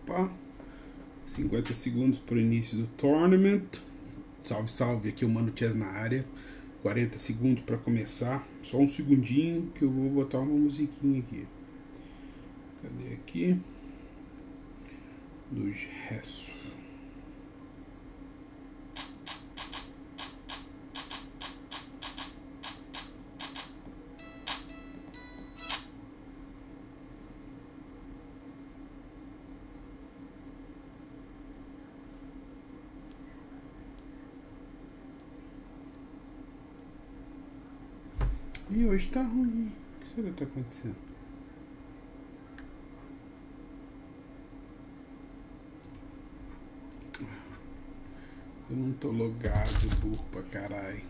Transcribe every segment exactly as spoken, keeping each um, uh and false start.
Opa. cinquenta segundos para o início do tournament. Salve, salve, aqui o Mano Chess na área. quarenta segundos para começar. Só um segundinho que eu vou botar uma musiquinha aqui. Cadê aqui? Dos restos. E hoje tá ruim. O que será que tá acontecendo? Eu não tô logado, burro pra caralho.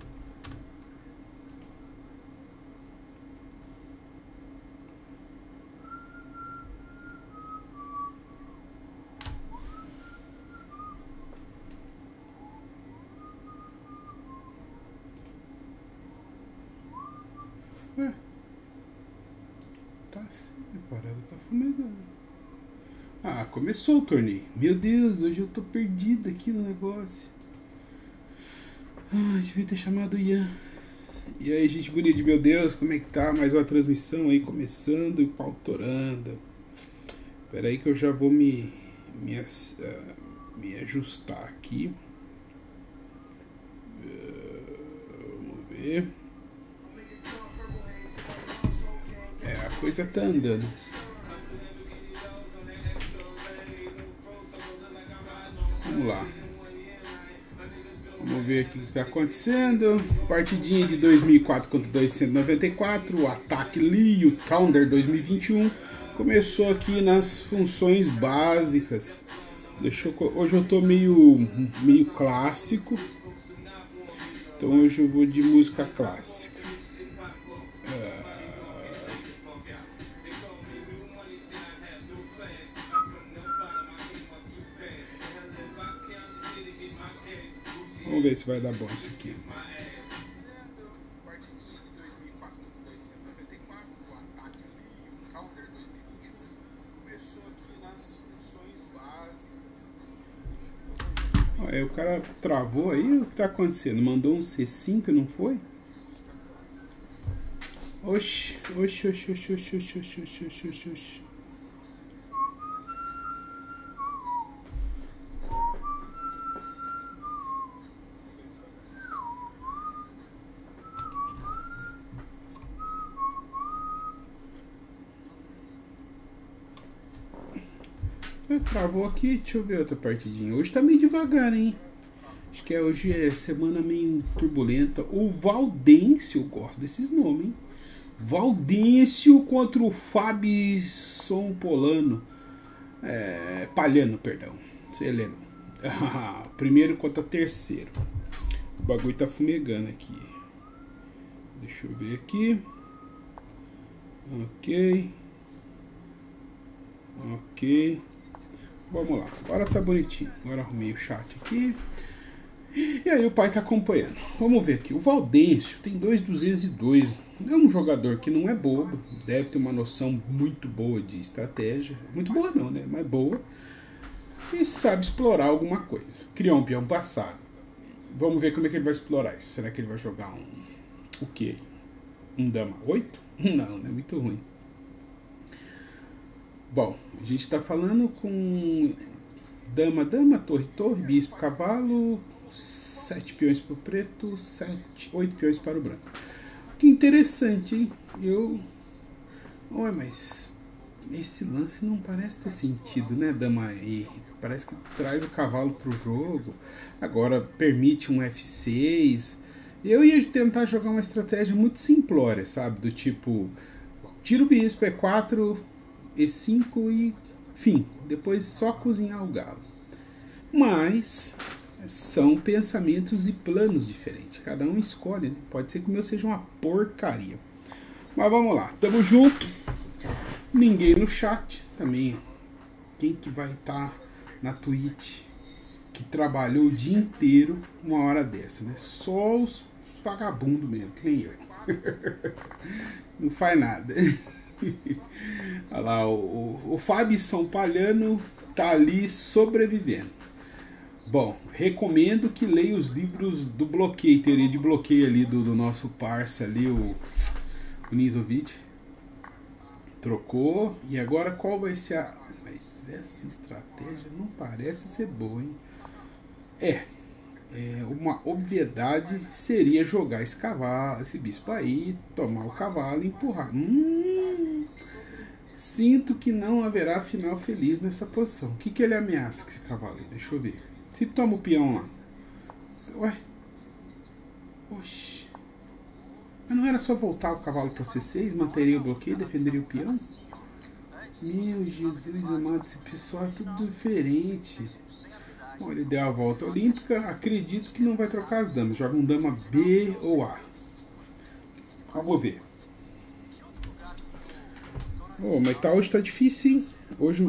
Ué, tá assim, a parada tá fumegando. Ah, começou o torneio. Meu Deus, hoje eu tô perdido aqui no negócio. Ah, devia ter chamado o Ian. E aí, gente bonita de meu Deus, como é que tá? Mais uma transmissão aí começando e o pau torando. Espera aí que eu já vou me, me, uh, me ajustar aqui. Uh, vamos ver. É, a coisa tá andando. Vamos lá. Vamos ver o que está acontecendo. Partidinha de dois mil e quatro contra dois mil novecentos e noventa e quatro. O ataque Lee, o Thunder dois mil e vinte e um. Começou aqui nas funções básicas. Deixa eu, hoje eu tô meio, meio clássico. Então hoje eu vou de música clássica. Uh, Vamos ver se vai dar bom isso aqui. Partidinha de dois mil e quatro contra dois mil novecentos e noventa e quatro, o ataque Lee, o Thunder dois mil e vinte e um. Começou aqui nas funções básicas. Aí o cara travou aí, o que tá acontecendo? Mandou um C cinco e não foi? Oxi, oxi, oxi, oxi, oxi, oxi, oxi, oxi, oxi, oxi, oxi. Travou aqui, deixa eu ver outra partidinha. Hoje tá meio devagar, hein? Acho que é, hoje é semana meio turbulenta. O Valdêncio, eu gosto desses nomes, hein? Valdêncio contra o Fabson Polano. É, Palhano, perdão. Você lembra? Ah, primeiro contra terceiro. O bagulho tá fumegando aqui. Deixa eu ver aqui. Ok. Ok. Vamos lá, agora tá bonitinho. Agora arrumei o chat aqui. E aí o pai tá acompanhando. Vamos ver aqui. O Valdêncio tem dois duzentos e dois. É um jogador que não é bobo. Deve ter uma noção muito boa de estratégia. Muito boa não, né? Mas boa. E sabe explorar alguma coisa. Criou um peão passado. Vamos ver como é que ele vai explorar isso. Será que ele vai jogar um... O quê? Um dama oito? Não, não é muito ruim. Bom, a gente está falando com dama, dama, torre, torre, bispo, cavalo, sete peões para o preto, sete, oito peões para o branco. Que interessante, hein? Eu... Ué, mas esse lance não parece ter sentido, né, dama E? Parece que traz o cavalo para o jogo, agora permite um F seis. Eu ia tentar jogar uma estratégia muito simplória, sabe? Do tipo, tira o bispo, E quatro... E cinco e fim. Depois só cozinhar o galo. Mas são pensamentos e planos diferentes. Cada um escolhe, né? Pode ser que o meu seja uma porcaria. Mas vamos lá. Tamo junto. Ninguém no chat também. Quem que vai estar tá na Twitch que trabalhou o dia inteiro uma hora dessa, né? Só os vagabundos mesmo, que nem eu. Não faz nada. Olha lá, o, o, o Fabson Palhano tá ali sobrevivendo. Bom, recomendo que leia os livros do bloqueio, teoria de bloqueio ali do, do nosso parça ali, o, o Nizovic. Trocou, e agora qual vai ser a... Mas essa estratégia não parece ser boa, hein? É, é uma obviedade seria jogar esse cavalo, esse bispo aí, tomar o cavalo e empurrar. Hum, sinto que não haverá final feliz nessa posição. O que, que ele ameaça com esse cavalo aí? Deixa eu ver. Se toma o peão lá. Ué? Oxi. Mas não era só voltar o cavalo para C seis, manteria o bloqueio, defenderia o peão? Meu Jesus amado, esse pessoal é tudo diferente. Bom, ele deu a volta olímpica, acredito que não vai trocar as damas. Joga um dama B ou A. Vamos ver. Oh, mas tá, hoje tá difícil, hein? Hoje...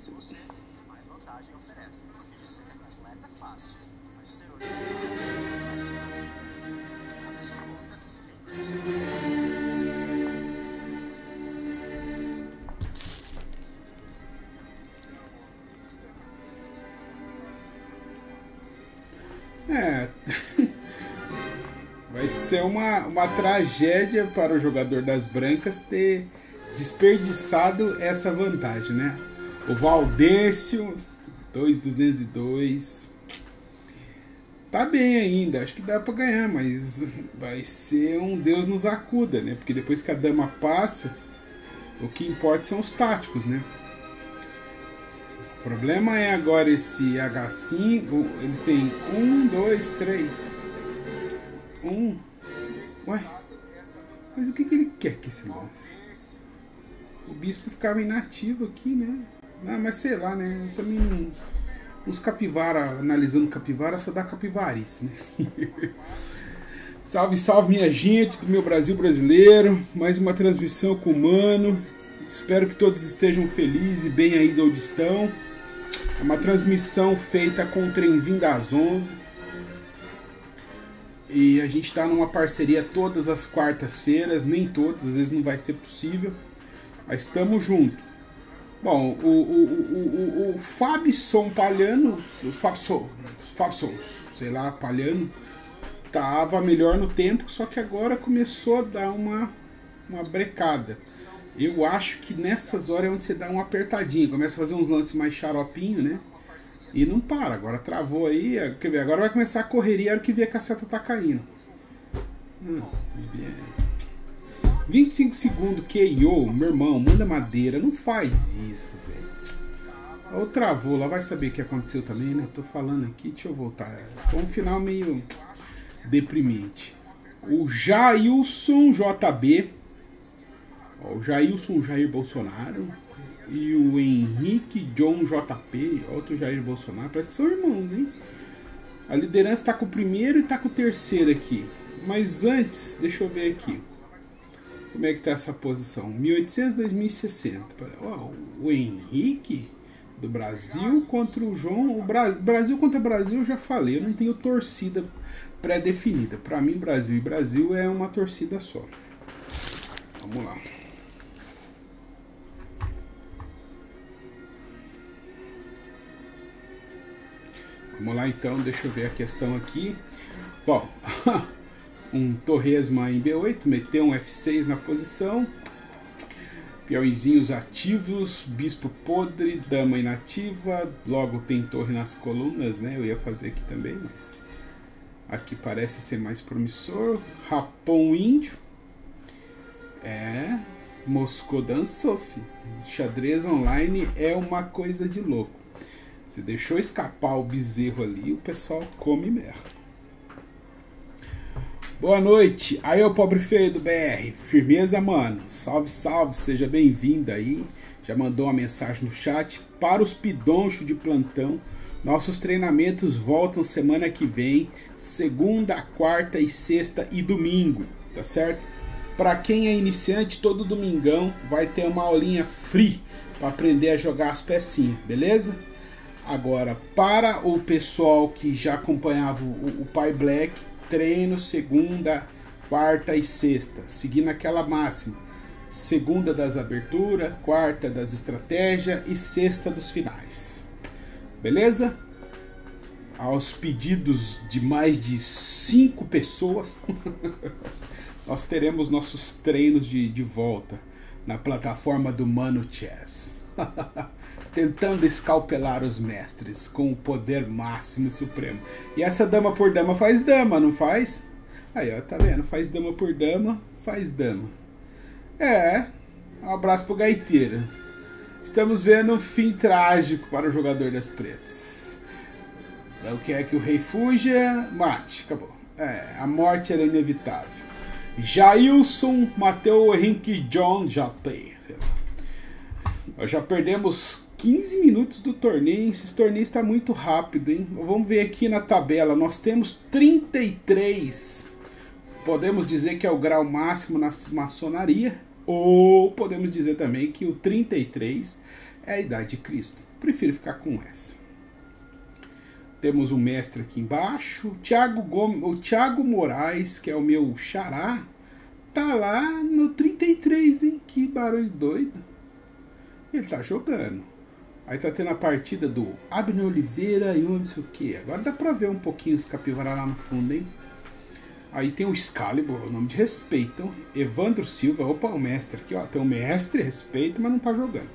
É, vai ser uma, uma tragédia para o jogador das brancas ter desperdiçado essa vantagem, né? O Valdécio, dois mil duzentos e dois, tá bem ainda, acho que dá para ganhar, mas vai ser um Deus nos acuda, né? Porque depois que a dama passa, o que importa são os táticos, né? O problema é agora esse H cinco, ele tem um, dois, três. Um. Ué? Mas o que, que ele quer que esse lance? O bispo ficava inativo aqui, né? Ah, mas sei lá, né? Eu também não... Uns capivara, analisando capivara, só dá capivarice, né? Salve, salve minha gente do meu Brasil brasileiro. Mais uma transmissão com o Mano. Espero que todos estejam felizes e bem aí de onde estão. É uma transmissão feita com o trenzinho das onze. E a gente está numa parceria todas as quartas-feiras. Nem todas, às vezes não vai ser possível. Mas estamos juntos. Bom, o, o, o, o, o Fabson Palhano, o Fabson, Fabson, sei lá, Palhano, tava melhor no tempo, só que agora começou a dar uma, uma brecada. Eu acho que nessas horas é onde você dá uma apertadinha, começa a fazer uns lances mais xaropinho, né? E não para, agora travou aí, quer ver, agora vai começar a correria, a hora que vê que a seta tá caindo. Hum, vinte e cinco segundos, K O, meu irmão, manda madeira, não faz isso, velho. Ou travou, lá vai saber o que aconteceu também, né? Tô falando aqui, deixa eu voltar. Foi um final meio deprimente. O Jailson J B, ó, o Jailson Jair Bolsonaro e o Henrique John J P, outro Jair Bolsonaro, parece que são irmãos, hein? A liderança tá com o primeiro e tá com o terceiro aqui. Mas antes, deixa eu ver aqui. Como é que tá essa posição? mil e oitocentos, dois mil e sessenta. Oh, o Henrique do Brasil contra o João. O Bra Brasil contra Brasil eu já falei. Eu não tenho torcida pré-definida. Para mim, Brasil e Brasil é uma torcida só. Vamos lá. Vamos lá então. Deixa eu ver a questão aqui. Bom... Um Torresma em B oito, meteu um F seis na posição. Peõezinhos ativos, bispo podre, dama inativa. Logo tem torre nas colunas, né? Eu ia fazer aqui também, mas aqui parece ser mais promissor. Rapão índio. É, Moscou dançou, filho. Xadrez online é uma coisa de louco. Você deixou escapar o bezerro ali, o pessoal come merda. Boa noite, aí o pobre feio do B R, firmeza mano, salve salve, seja bem-vindo aí, já mandou uma mensagem no chat, para os pidonchos de plantão, nossos treinamentos voltam semana que vem, segunda, quarta e sexta e domingo, tá certo? Para quem é iniciante, todo domingão vai ter uma aulinha free para aprender a jogar as pecinhas, beleza? Agora, para o pessoal que já acompanhava o, o Pai Black, treino segunda, quarta e sexta, seguindo aquela máxima. segunda das aberturas, quarta das estratégias e sexta dos finais. Beleza? Aos pedidos de mais de cinco pessoas, nós teremos nossos treinos de, de volta na plataforma do Mano Chess. Tentando escalpelar os mestres com o poder máximo e supremo. E essa dama por dama faz dama, não faz? Aí, ó, tá vendo? Faz dama por dama, faz dama. É, um abraço pro gaiteiro. Estamos vendo um fim trágico para o jogador das pretas. O que é que o rei fuja? Mate, acabou. É, a morte era inevitável. Jailson, Mateu, Henrique, John, J. Nós já perdemos quinze minutos do torneio. Esse torneio está muito rápido, hein? Vamos ver aqui na tabela. Nós temos trinta e três. Podemos dizer que é o grau máximo na maçonaria. Ou podemos dizer também que o trinta e três é a idade de Cristo. Prefiro ficar com essa. Temos um mestre aqui embaixo. Thiago Gomes, o Thiago Moraes, que é o meu xará, tá lá no trinta e três, hein? Que barulho doido. Ele tá jogando. Aí tá tendo a partida do Abner Oliveira e um não sei o que. Agora dá pra ver um pouquinho os capivara lá no fundo, hein? Aí tem o Excalibur, o nome de respeito. Então, Evandro Silva, opa, o mestre aqui, ó. Tem o mestre, respeito, mas não tá jogando.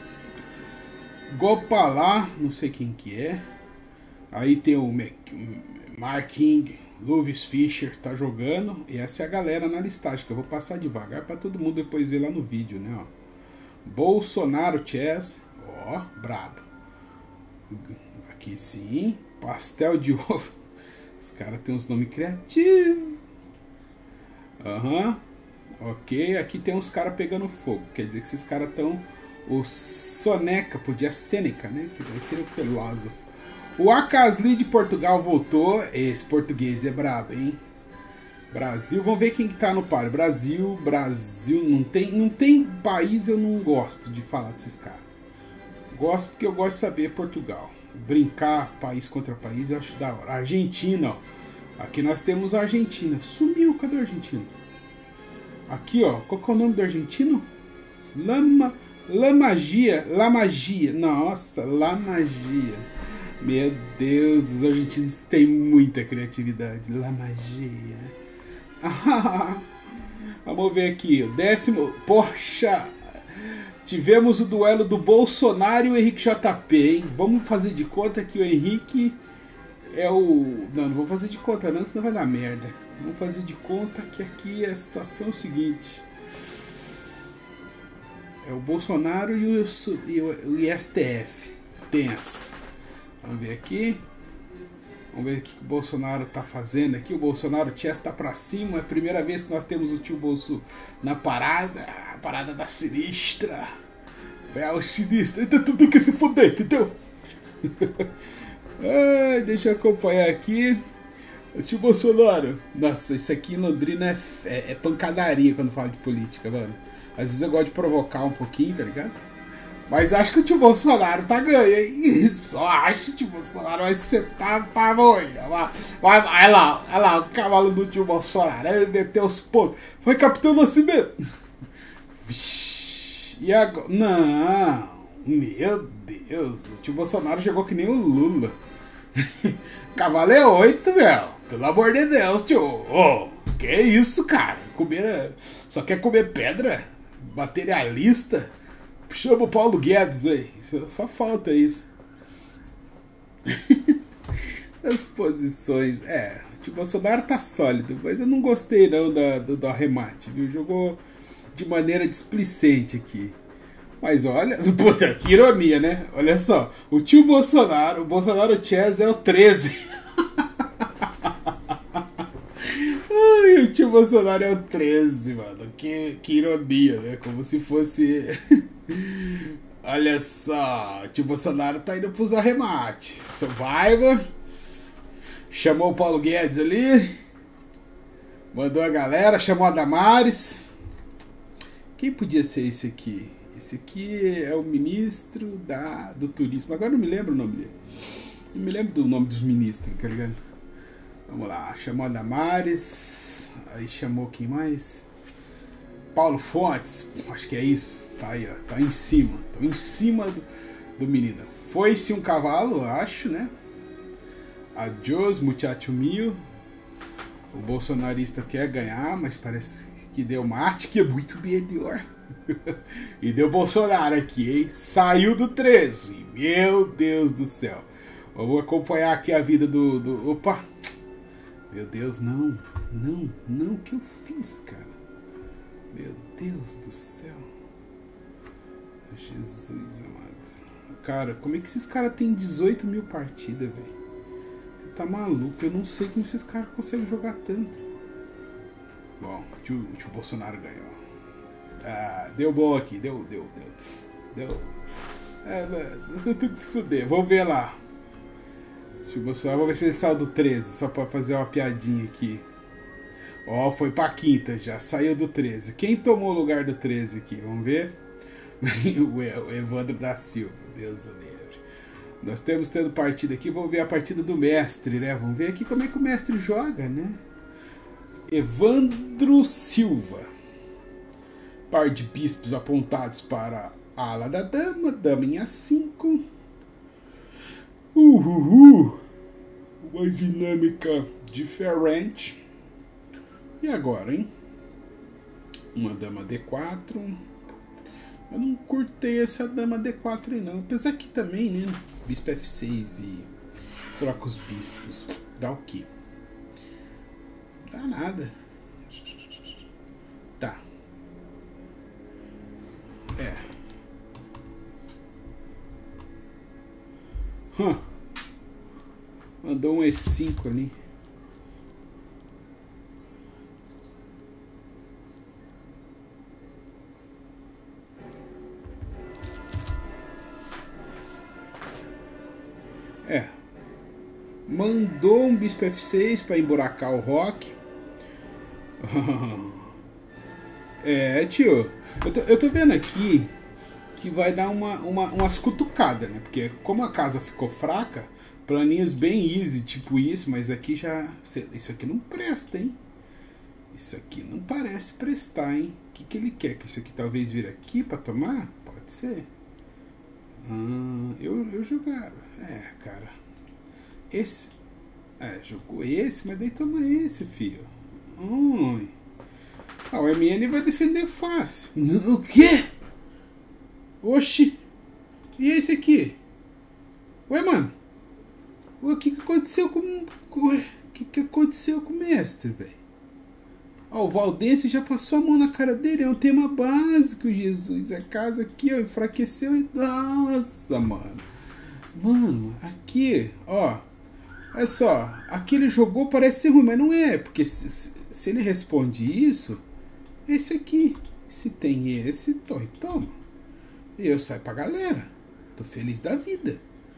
Gopalá, não sei quem que é. Aí tem o Mark King, Luvis Fischer, tá jogando. E essa é a galera na listagem, que eu vou passar devagar pra todo mundo depois ver lá no vídeo, né, ó. Bolsonaro Chess, ó, brabo. Aqui sim, pastel de ovo. Os caras têm uns nomes criativos. Aham, uhum. Ok, aqui tem uns caras pegando fogo. Quer dizer que esses caras estão... O Soneca, podia Sêneca, né? Que vai ser o filósofo. O Acasli de Portugal voltou. Esse português é brabo, hein? Brasil, vamos ver quem que tá no par. Brasil, Brasil, não tem, não tem país eu não gosto de falar desses caras. Gosto porque eu gosto de saber Portugal. Brincar país contra país eu acho da hora. Argentina, ó. Aqui nós temos a Argentina. Sumiu, cadê o argentino? Aqui, ó, qual que é o nome do argentino? Lama, La Magia, La Magia. Nossa, La Magia. Meu Deus, os argentinos têm muita criatividade. La Magia. Vamos ver aqui, o décimo. Poxa, tivemos o duelo do Bolsonaro e o Henrique J P, hein? Vamos fazer de conta que o Henrique é o... Não, não vou fazer de conta não, senão vai dar merda. Vamos fazer de conta que aqui a situação é o seguinte. É o Bolsonaro e o, e o, o S T F. Tenso. Vamos ver aqui. Vamos ver o que o Bolsonaro tá fazendo aqui. O Bolsonaro Chess tá pra cima. É a primeira vez que nós temos o tio Bolso na parada. A parada da sinistra. Vai ao sinistro. Então tu tem que se foder, entendeu? Ai, deixa eu acompanhar aqui. O tio Bolsonaro. Nossa, isso aqui em Londrina é, é, é pancadaria quando fala de política, mano. Às vezes eu gosto de provocar um pouquinho, tá ligado? Mas acho que o tio Bolsonaro tá ganhando, hein? Só acho que o tio Bolsonaro vai sentar pra moia. Vai, vai, vai lá, olha lá, o cavalo do tio Bolsonaro. Ele meteu os pontos. Foi Capitão Nascimento. Vixe, e agora? Não, meu Deus. O tio Bolsonaro jogou que nem o Lula. Cavalo é oito, meu. Pelo amor de Deus, tio. Oh, que isso, cara? Comer, só quer comer pedra? Materialista? Chama o Paulo Guedes aí. Só falta isso. As posições. É, o tio Bolsonaro tá sólido, mas eu não gostei não da, do, do arremate, viu? Jogou de maneira displicente aqui. Mas olha, puta, que ironia, né? Olha só, o tio Bolsonaro, o Bolsonaro Chess é o treze. Ai, o tio Bolsonaro é o treze, mano. Que, que ironia, né? Como se fosse... Olha só, o tio Bolsonaro tá indo pros arremates. Survivor. Chamou o Paulo Guedes ali. Mandou a galera, chamou a Damares. Quem podia ser esse aqui? Esse aqui é o ministro da, do turismo. Agora não me lembro o nome dele. Não me lembro do nome dos ministros, tá ligado? Vamos lá, chamou a Damares. Aí chamou quem mais? Paulo Fontes, acho que é isso. Tá aí, ó. Tá em cima. Tô em cima do, do menino. Foi-se um cavalo, acho, né? Adiós, muchacho mio. O bolsonarista quer ganhar, mas parece que deu mate, que é muito melhor. E deu Bolsonaro aqui, hein? Saiu do treze. Meu Deus do céu. Vamos acompanhar aqui a vida do... do... Opa! Meu Deus, não. Não, não, o que eu fiz, cara? Meu Deus do céu. Jesus amado. Cara, como é que esses caras têm dezoito mil partidas, velho? Você tá maluco? Eu não sei como esses caras conseguem jogar tanto. Bom, o tio, o tio Bolsonaro ganhou. Ah, deu bom aqui. Deu, deu, deu. Deu. É, tudo que fuder. Vamos ver lá. Tio Bolsonaro, vamos ver se ele saiu do treze. Só pra fazer uma piadinha aqui. Ó, oh, foi pra quinta já. Saiu do treze. Quem tomou o lugar do treze aqui? Vamos ver. O Evandro da Silva. Deus o livre. Nós temos tendo partida aqui. Vamos ver a partida do mestre, né? Vamos ver aqui como é que o mestre joga, né? Evandro Silva. Par de bispos apontados para a ala da dama. Dama em A cinco. Uhul. Uma dinâmica diferente. E agora, hein? Uma dama D quatro. Eu não curtei essa dama D quatro aí não. Apesar que também, né? Bispo F seis e troca os bispos. Dá o quê? Dá nada. Tá. É. Hum. Mandou um E cinco ali. É. Mandou um bispo F seis para emburacar o rock. É, tio. Eu tô, eu tô vendo aqui que vai dar uma, uma, umas cutucadas, né? Porque como a casa ficou fraca, planinhos bem easy, tipo isso, mas aqui já... Isso aqui não presta, hein? Isso aqui não parece prestar, hein? O que, que ele quer? Que isso aqui talvez vire aqui pra tomar? Pode ser. Ah, eu, eu jogava. É, cara. Esse... É, jogou esse, mas daí toma esse, filho. Ui. Ah, o M N vai defender fácil. O quê? Oxi. E esse aqui? Ué, mano. O que que aconteceu com... O que que aconteceu com o mestre, velho? Ó, o Valdense já passou a mão na cara dele. É um tema básico, Jesus. A casa aqui, ó, enfraqueceu. E... Nossa, mano. Mano, aqui, ó. Olha só. Aqui ele jogou, parece ser ruim, mas não é. Porque se, se, se ele responde isso, esse aqui. Se tem esse, to, toma. E eu saio pra galera. Tô feliz da vida.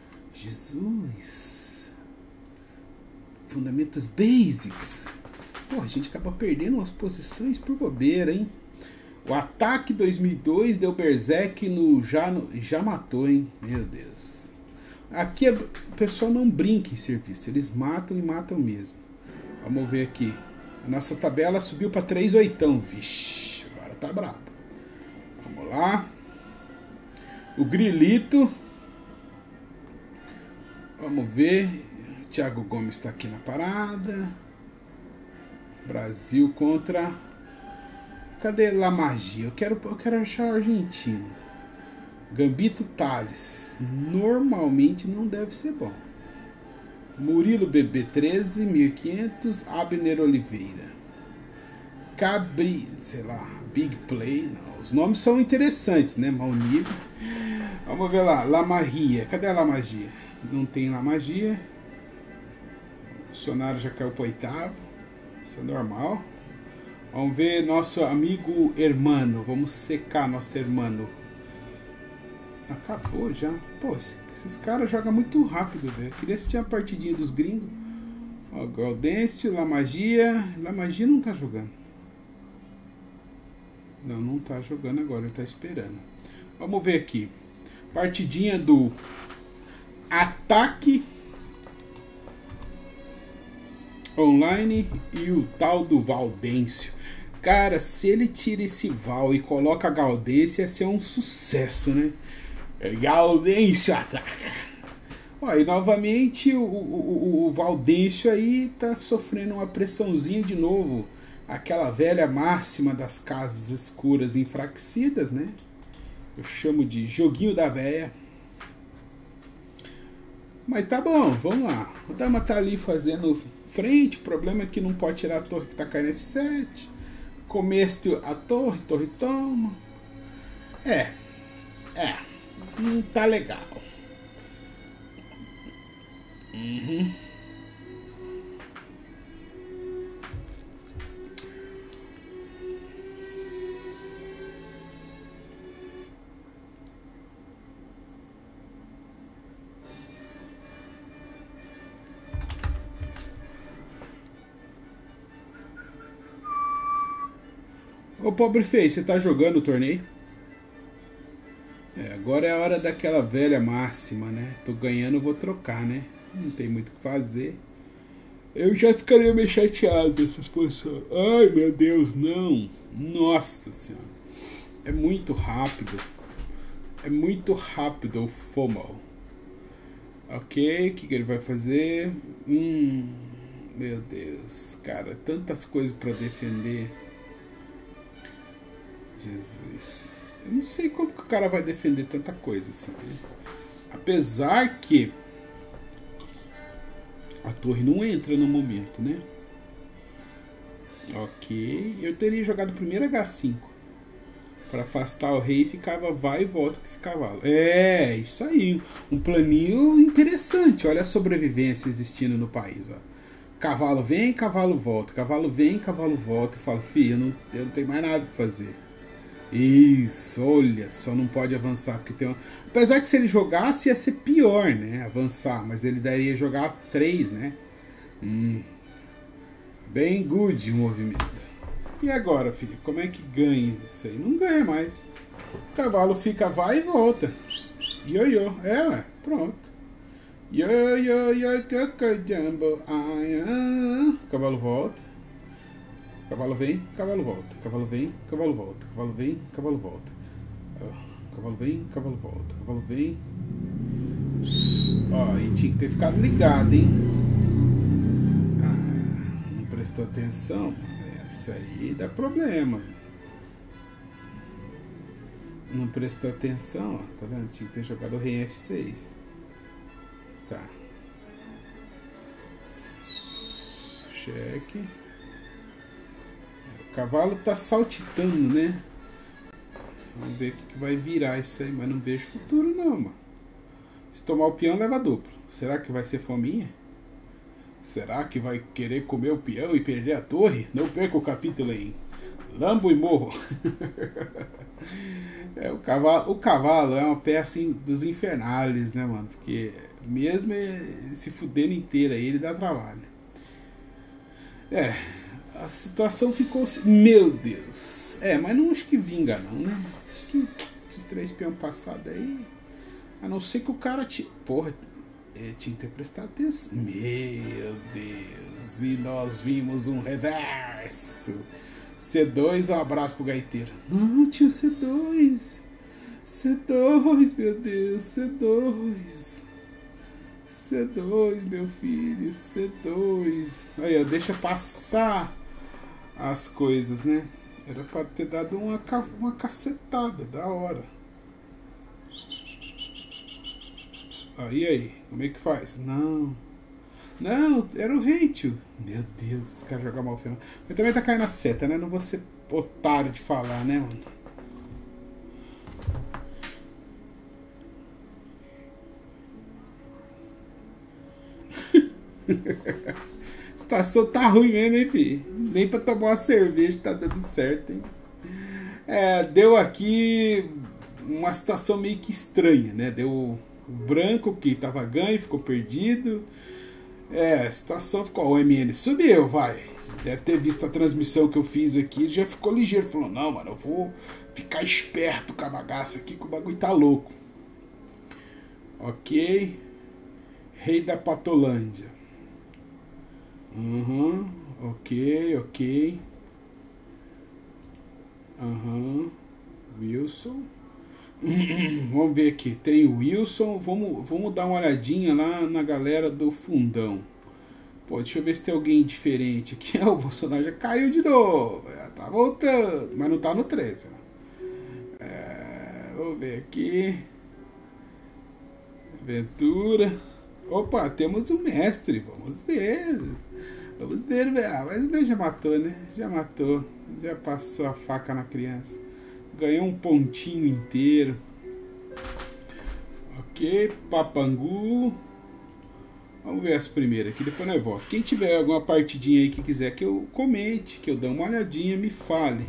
Jesus. Fundamentos basics. Pô, a gente acaba perdendo umas posições por bobeira, hein? O ataque dois mil e dois deu berserk no já, no já matou, hein? Meu Deus. Aqui o pessoal não brinca em serviço. Eles matam e matam mesmo. Vamos ver aqui. A nossa tabela subiu para três oitão. Vixe, agora tá brabo. Vamos lá. O Grilito. Vamos ver. Thiago Gomes está aqui na parada. Brasil contra... Cadê La Magia? Eu quero, eu quero achar o argentino. Gambito Tales. Normalmente não deve ser bom. Murilo B B treze, mil e quinhentos. Abner Oliveira. Cabri... Sei lá. Big Play. Não, os nomes são interessantes, né? Mau nível. Vamos ver lá. La Magia. Cadê a La Magia? Não tem La Magia. O Bolsonaro já caiu para o oitavo. Isso é normal. Vamos ver nosso amigo hermano. Vamos secar nosso hermano. Acabou já. Pô, esses caras jogam muito rápido, velho. Queria assistir a partidinha dos gringos. Ó, Gaudêncio, La Magia. La Magia não tá jogando. Não, não tá jogando agora. Ele tá esperando. Vamos ver aqui. Partidinha do Ataque Online e o tal do Valdencio. Cara, se ele tira esse Val e coloca a Gaudência, ia ser um sucesso, né? Gaudêncio ataca. Ó, e novamente o, o, o, o Valdêncio aí tá sofrendo uma pressãozinha de novo. Aquela velha máxima das casas escuras enfraquecidas, né? Eu chamo de joguinho da véia. Mas tá bom, vamos lá. O dama tá ali fazendo frente. O problema é que não pode tirar a torre que tá caindo F sete. Comeste a torre, torre toma. É, é, não tá legal. Uhum. Ô pobre feio, você tá jogando o torneio? É, agora é a hora daquela velha máxima, né? Tô ganhando, vou trocar, né? Não tem muito o que fazer. Eu já ficaria meio chateado dessas posições. Ai meu Deus, não. Nossa senhora. É muito rápido. É muito rápido o FOMO. Ok, o que, que ele vai fazer? Hum, meu Deus, cara, tantas coisas pra defender. Jesus. Eu não sei como que o cara vai defender tanta coisa assim. Né? Apesar que a torre não entra no momento, né? Ok. Eu teria jogado primeiro H cinco para afastar o rei e ficava vai e volta com esse cavalo. É, isso aí. Um planinho interessante. Olha a sobrevivência existindo no país. Ó. Cavalo vem, cavalo volta. Cavalo vem, cavalo volta. Eu falo, filho, eu não, eu não tenho mais nada para fazer. Isso, olha, só não pode avançar porque tem uma... Apesar que se ele jogasse ia ser pior, né? Avançar, mas ele daria jogar três, né? Hum, bem good o movimento. E agora, filho, como é que ganha isso aí? Não ganha mais. O cavalo fica, vai e volta. Ioiô, é, ué, pronto. Ioiô, jumbo, cavalo volta. Cavalo vem, cavalo volta, cavalo vem, cavalo volta, cavalo vem, cavalo volta. Cavalo vem, cavalo volta, cavalo vem. Ó, e tinha que ter ficado ligado, hein? Ah, não prestou atenção? Isso aí dá problema. Não prestou atenção, ó, tá vendo? Tinha que ter jogado o rei F seis. Tá. Cheque. O cavalo tá saltitando, né? Vamos ver o que, que vai virar isso aí, mas não vejo futuro não, mano. Se tomar o peão, leva duplo. Será que vai ser fominha? Será que vai querer comer o peão e perder a torre? Não perca o capítulo aí. Lambo e morro. É, o, cavalo, o cavalo é uma peça dos infernales, né, mano? Porque mesmo se fudendo inteira aí, ele dá trabalho. É, a situação ficou... Meu Deus. É, mas não acho que vinga não, né? Acho que esses três peão passados aí... A não ser que o cara... Te... Porra, é, tinha que ter prestado atenção. Meu Deus. E nós vimos um reverso. C dois, um abraço pro gaiteiro. Não, tio, C dois. C dois, meu Deus. C dois. C dois, meu filho. C dois. Aí, ó, deixa passar as coisas, né? Era pra ter dado uma, uma cacetada. Da hora. Aí, aí. Como é que faz? Não. Não, era o rei, tio. Meu Deus, esse cara joga mal feio. Mas também tá caindo a seta, né? Não vou ser otário de falar, né, mano? A situação tá ruim mesmo, hein, filho? Nem pra tomar uma cerveja tá dando certo, hein? É, deu aqui uma situação meio que estranha, né? Deu o branco que tava ganho, ficou perdido. É, a situação ficou... O M N subiu, vai. Deve ter visto a transmissão que eu fiz aqui. Já ficou ligeiro. Falou, não, mano, eu vou ficar esperto com a bagaça aqui, que o bagulho tá louco. Ok. Rei da Patolândia. Uhum. Ok, ok. Aham. Wilson. Vamos ver aqui. Tem o Wilson. Vamos, vamos dar uma olhadinha lá na galera do fundão. Pô, deixa eu ver se tem alguém diferente aqui. O Bolsonaro já caiu de novo. Já tá voltando. Mas não tá no treze. É, vamos ver aqui. Aventura. Opa, temos o mestre. Vamos ver. Vamos ver. Ah, mas o mestre já matou, né? Já matou. Já passou a faca na criança. Ganhou um pontinho inteiro. Ok, Papangu. Vamos ver as primeiras aqui, depois nós voltamos. Quem tiver alguma partidinha aí que quiser que eu comente, que eu dê uma olhadinha, me fale.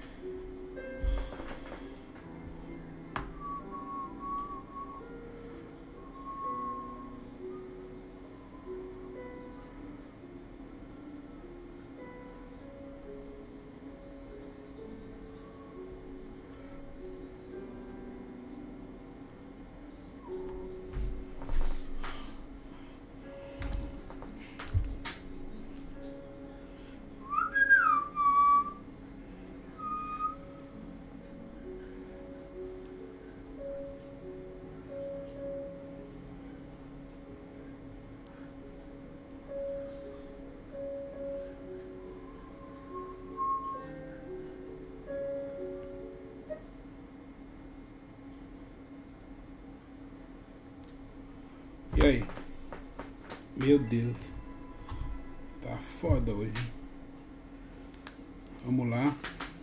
E aí? Meu Deus. Tá foda hoje. Vamos lá.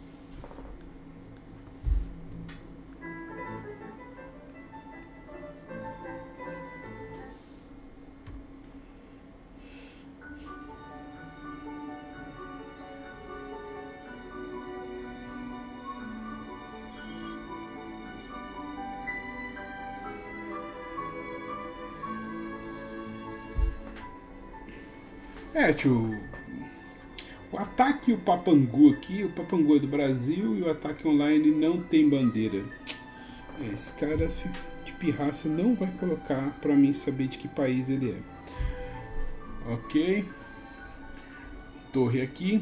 É, tio. O ataque e o Papangu aqui, o Papangu é do Brasil e o ataque online não tem bandeira. É, esse cara de pirraça não vai colocar pra mim saber de que país ele é. Ok. Torre aqui.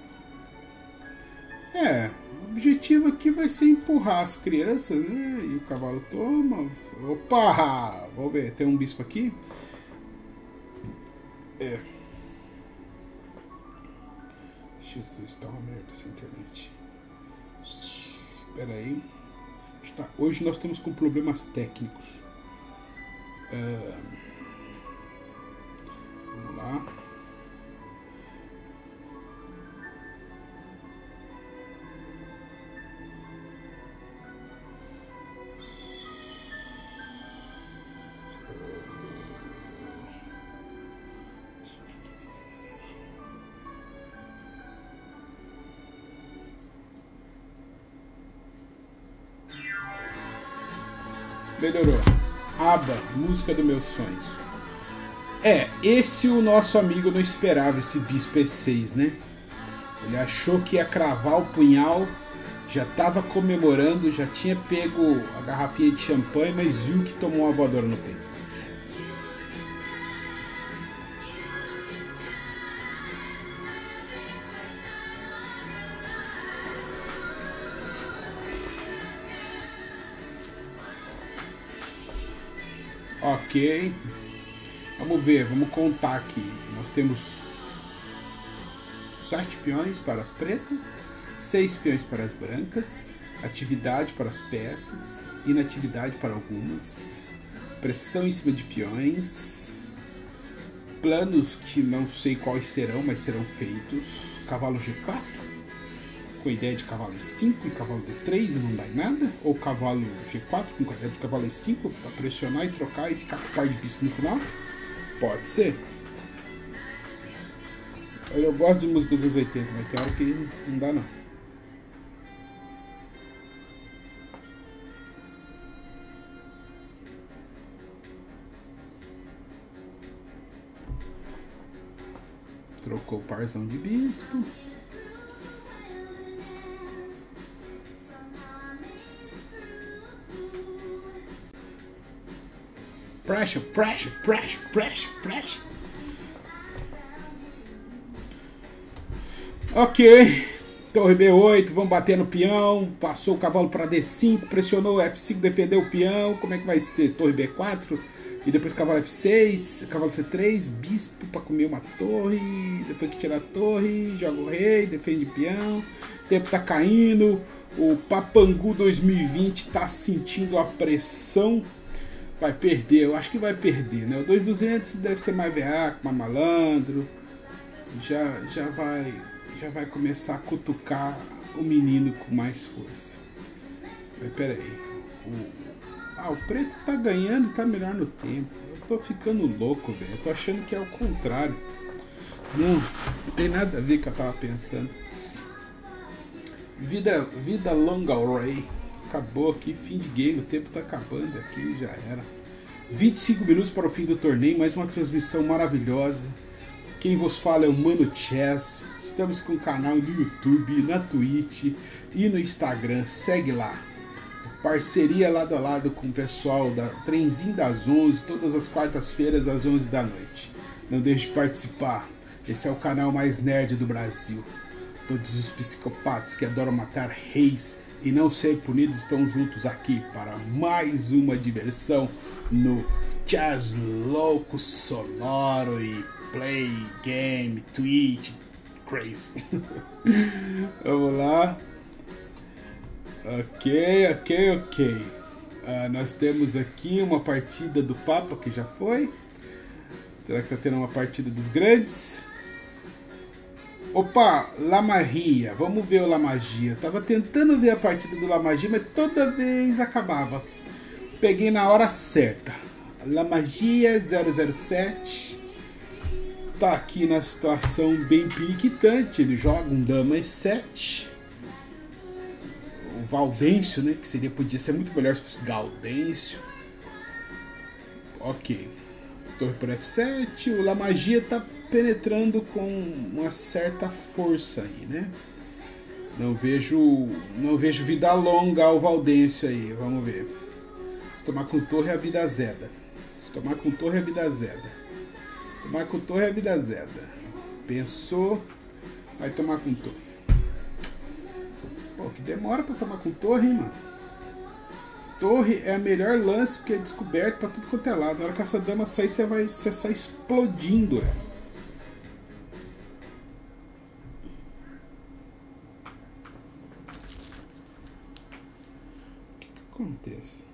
É, o objetivo aqui vai ser empurrar as crianças, né? E o cavalo toma. Opa! Vamos ver, tem um bispo aqui. É. Jesus, tá uma merda essa internet. Espera aí. Tá. Hoje nós estamos com problemas técnicos. Uh, vamos lá. Melhorou. Aba, música dos meus sonhos. É, esse o nosso amigo não esperava, esse bispo E seis, né? Ele achou que ia cravar o punhal, já tava comemorando, já tinha pego a garrafinha de champanhe, mas viu que tomou uma voadora no peito. Ok, vamos ver, vamos contar aqui. Nós temos sete peões para as pretas, seis peões para as brancas, atividade para as peças, inatividade para algumas, pressão em cima de peões, planos que não sei quais serão, mas serão feitos, cavalo G quatro, com ideia de cavalo E cinco e cavalo D três e não dá em nada, ou cavalo G quatro com ideia de cavalo E cinco para pressionar e trocar e ficar com o par de bispo no final? Pode ser. Eu gosto de música dos anos oitenta, mas tem hora que não dá não. Trocou o parzão de bispo. Pressure, pressure, pressure, pressure, pressure. Ok. Torre B oito, vamos bater no peão. Passou o cavalo para D cinco, pressionou F cinco, defendeu o peão. Como é que vai ser? Torre B quatro e depois cavalo F seis, cavalo C três, bispo para comer uma torre. Depois que tirar a torre, joga o rei, defende o peão. O tempo tá caindo. O Papangu dois mil e vinte tá sentindo a pressão. Vai perder, eu acho que vai perder, né? O dois mil e duzentos deve ser mais veaco, mais malandro. Já, já vai... já vai começar a cutucar o menino com mais força. Mas pera aí. O, ah, o preto tá ganhando e tá melhor no tempo. Eu tô ficando louco, velho. Eu tô achando que é o contrário. Não, não tem nada a ver com o que eu tava pensando. Vida, vida longa, Ray. Acabou aqui, fim de game. O tempo tá acabando aqui, já era. vinte e cinco minutos para o fim do torneio. Mais uma transmissão maravilhosa. Quem vos fala é o Mano Chess. Estamos com o canal no YouTube, na Twitch e no Instagram. Segue lá. Parceria lado a lado com o pessoal da Trenzinho das onze, todas as quartas-feiras às onze da noite. Não deixe de participar. Esse é o canal mais nerd do Brasil. Todos os psicopatas que adoram matar reis e não ser punidos estão juntos aqui para mais uma diversão no Chess Louco Sonoro e Play, Game, Twitch, Crazy. Vamos lá. Ok, ok, ok. Uh, nós temos aqui uma partida do Papa que já foi. Será que eu tenho uma partida dos grandes? Opa, La Magia. Vamos ver o La Magia. Tava tentando ver a partida do La Magia, mas toda vez acabava. Peguei na hora certa. La Magia zero zero sete. Tá aqui na situação bem piquitante. Ele joga um dama E sete. O Valdêncio, né? Que seria, podia ser muito melhor se fosse Gaudêncio. Ok. Torre por F sete. O La Magia tá penetrando com uma certa força aí, né? Não vejo, não vejo vida longa ao Valdêncio aí. Vamos ver. Se tomar com torre, a vida azeda. Se tomar com torre, a vida azeda. Tomar com torre, a vida azeda. Pensou, vai tomar com torre. Pô, que demora pra tomar com torre, hein, mano? Torre é a melhor lance porque é descoberto pra tudo quanto é lado. Na hora que essa dama sair, você vai você sai explodindo ela. O que que acontece?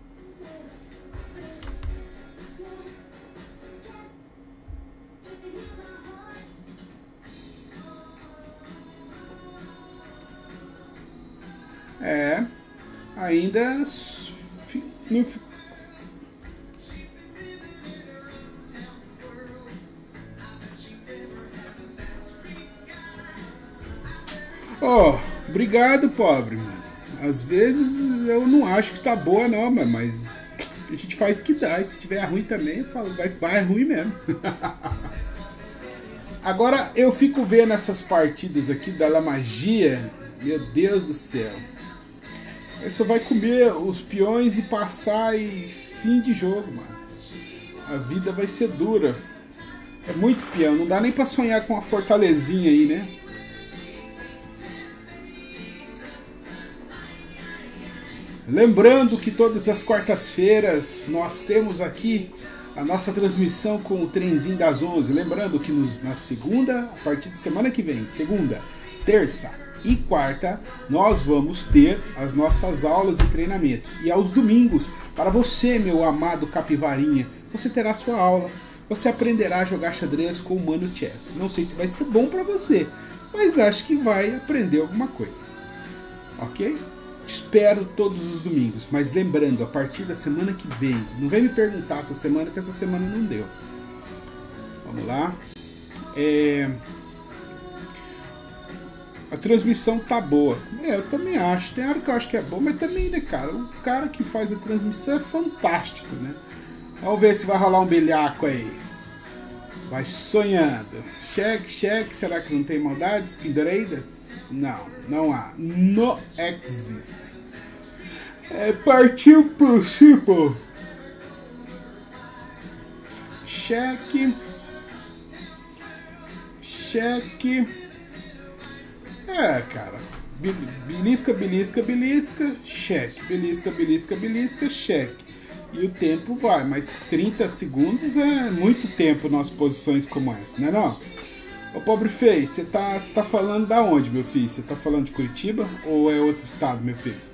É, ainda não. Oh, obrigado, pobre, mano. Às vezes eu não acho que tá boa, não, mas a gente faz o que dá. E se tiver ruim também, eu falo, vai, vai ruim mesmo. Agora eu fico vendo essas partidas aqui da La Magia. Meu Deus do céu. Ele só vai comer os peões e passar e fim de jogo, mano. A vida vai ser dura. É muito peão. Não dá nem pra sonhar com uma fortalezinha aí, né? Lembrando que todas as quartas-feiras nós temos aqui a nossa transmissão com o Trenzinho das onze. Lembrando que nos, na segunda, a partir de semana que vem, segunda, terça e quarta, nós vamos ter as nossas aulas e treinamentos. E aos domingos, para você, meu amado capivarinha, você terá sua aula. Você aprenderá a jogar xadrez com o Mano Chess. Não sei se vai ser bom para você, mas acho que vai aprender alguma coisa. Ok? Espero todos os domingos. Mas lembrando, a partir da semana que vem, não vem me perguntar essa semana, que essa semana não deu. Vamos lá. É... A transmissão tá boa. É, eu também acho. Tem hora que eu acho que é boa, mas também, né, cara? O cara que faz a transmissão é fantástico, né? Vamos ver se vai rolar um bilhaco aí. Vai sonhando. Cheque, cheque. Será que não tem maldades? Pindoreiras? Não, não há. Não existe. É, partiu pro princípio. Cheque. Cheque. É, cara. Belisca, belisca, belisca, cheque. Belisca, belisca, belisca, cheque. E o tempo vai, mas trinta segundos é muito tempo nas posições como essa, né não? Ô pobre feio, você tá, você tá falando da onde, meu filho? Você tá falando de Curitiba ou é outro estado, meu filho?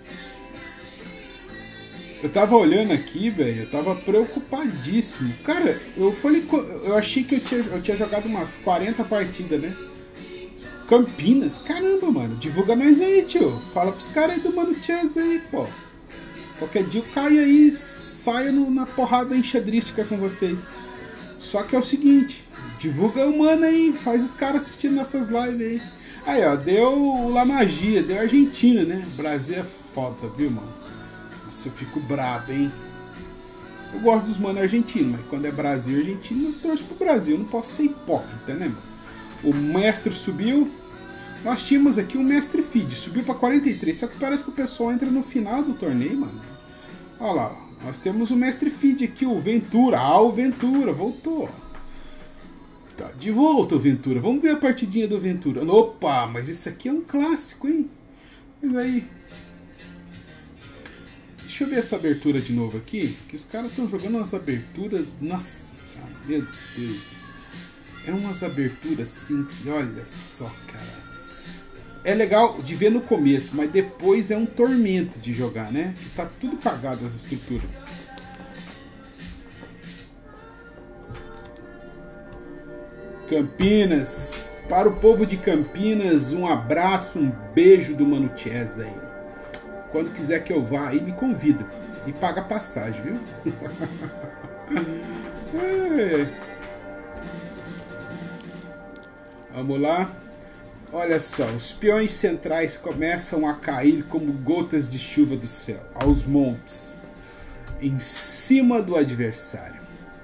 Eu tava olhando aqui, velho, eu tava preocupadíssimo. Cara, eu falei, eu achei que eu tinha, eu tinha jogado umas quarenta partidas, né? Campinas, caramba, mano, divulga nós aí, tio. Fala pros caras aí do Mano Chance aí, pô. Qualquer dia eu caio aí, saio no, na porrada enxadrística com vocês. Só que é o seguinte, divulga o mano aí, faz os caras assistindo nossas lives aí. Aí, ó, deu La Magia, deu Argentina, né? Brasil é foda, viu, mano? Nossa, eu fico brabo, hein? Eu gosto dos manos argentinos, mas quando é Brasil e Argentina, eu torço pro Brasil. Eu não posso ser hipócrita, né, mano? O mestre subiu. Nós tínhamos aqui um mestre feed, subiu pra quarenta e três. Só que parece que o pessoal entra no final do torneio, mano. Olha lá, ó. Nós temos o mestre feed aqui, o Ventura. Ah, o Ventura, voltou. Tá, de volta o Ventura. Vamos ver a partidinha do Ventura. Opa, mas isso aqui é um clássico, hein? Mas aí... Deixa eu ver essa abertura de novo aqui, que os caras estão jogando umas aberturas... Nossa, meu Deus. É umas aberturas assim que, olha só, cara. É legal de ver no começo, mas depois é um tormento de jogar, né? Que tá tudo cagado as estruturas. Campinas. Para o povo de Campinas, um abraço, um beijo do Mano Chess aí. Quando quiser que eu vá aí, me convida. E paga passagem, viu? É. Vamos lá. Olha só, os peões centrais começam a cair como gotas de chuva do céu, aos montes, em cima do adversário.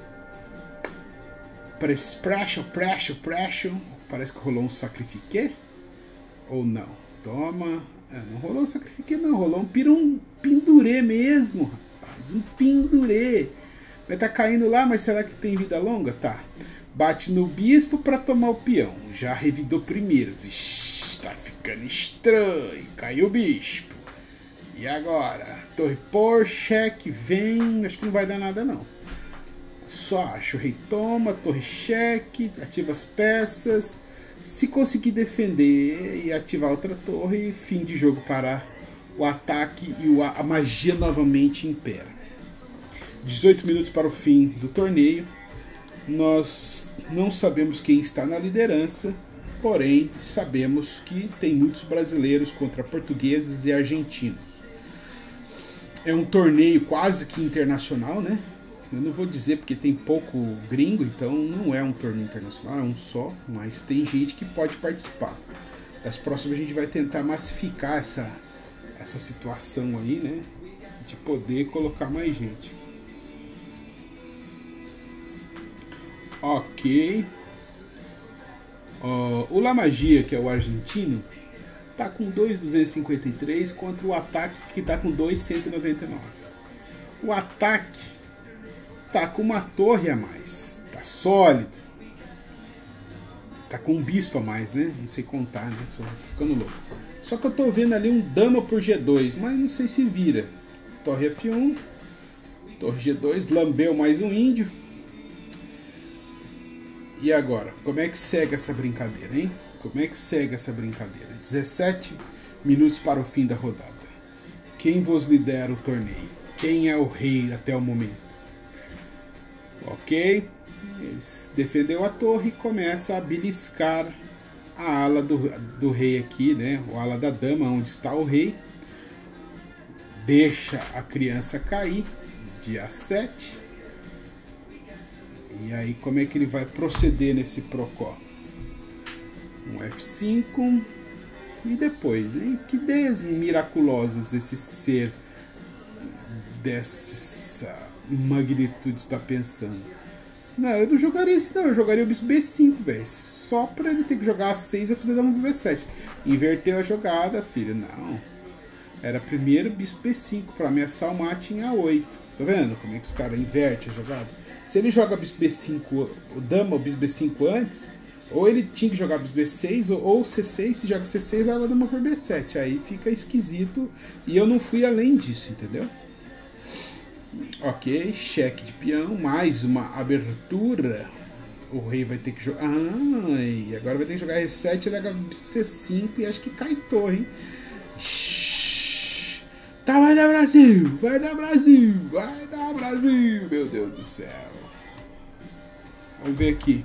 Pressure, pressure, pressure. Parece que rolou um sacrifique. Ou não? Toma. É, não rolou um sacrifique, não. Rolou um, pira, um pendurê mesmo, rapaz. Um pendurê. Vai estar tá caindo lá, mas será que tem vida longa? Tá. Bate no bispo para tomar o peão. Já revidou primeiro. Vixe, tá ficando estranho. Caiu o bispo. E agora? Torre por, cheque, vem. Acho que não vai dar nada, não. Só acho. O rei toma, torre cheque, ativa as peças. Se conseguir defender e ativar outra torre, fim de jogo para o ataque e a magia novamente impera. dezoito minutos para o fim do torneio. Nós não sabemos quem está na liderança, porém sabemos que tem muitos brasileiros contra portugueses e argentinos. É um torneio quase que internacional, né? Eu não vou dizer porque tem pouco gringo, então não é um torneio internacional, é um só, mas tem gente que pode participar. Das próximas a gente vai tentar massificar essa, essa situação aí, né? De poder colocar mais gente. Ok. Uh, o La Magia, que é o argentino, tá com dois mil duzentos e cinquenta e três contra o ataque que tá com dois mil cento e noventa e nove. O ataque tá com uma torre a mais, tá sólido. Tá com um bispo a mais, né? Não sei contar, né? Só tô ficando louco. Só que eu tô vendo ali um dama por G dois, mas não sei se vira. Torre F um, torre G dois, lambeu mais um índio. E agora, como é que segue essa brincadeira, hein? Como é que segue essa brincadeira? dezessete minutos para o fim da rodada. Quem vos lidera o torneio? Quem é o rei até o momento? Ok. Defendeu a torre e começa a beliscar a ala do, do rei aqui, né? O ala da dama, onde está o rei. Deixa a criança cair. Dia sete. E aí, como é que ele vai proceder nesse procó? Um F cinco. E depois, hein? Que ideias miraculosas esse ser dessa magnitude está pensando. Não, eu não jogaria isso, não. Eu jogaria o bispo B cinco, velho. Só pra ele ter que jogar a seis e fazer dama pro B sete. Inverteu a jogada, filho. Não. Era primeiro bispo B cinco pra ameaçar o mate em A oito. Tá vendo como é que os caras invertem a jogada? Se ele joga bispo B cinco, o dama ou bispo B cinco antes, Ou ele tinha que jogar B seis, ou, ou C seis, se joga C seis, leva a dama por B sete. Aí fica esquisito. E eu não fui além disso, entendeu? Ok, cheque de peão, mais uma abertura. O rei vai ter que jogar. Ah, e agora vai ter que jogar R sete, ele leva C cinco e acho que cai torre, hein? Shhh. Tá, vai dar Brasil! Vai dar Brasil! Vai dar Brasil! Meu Deus do céu! Vamos ver aqui.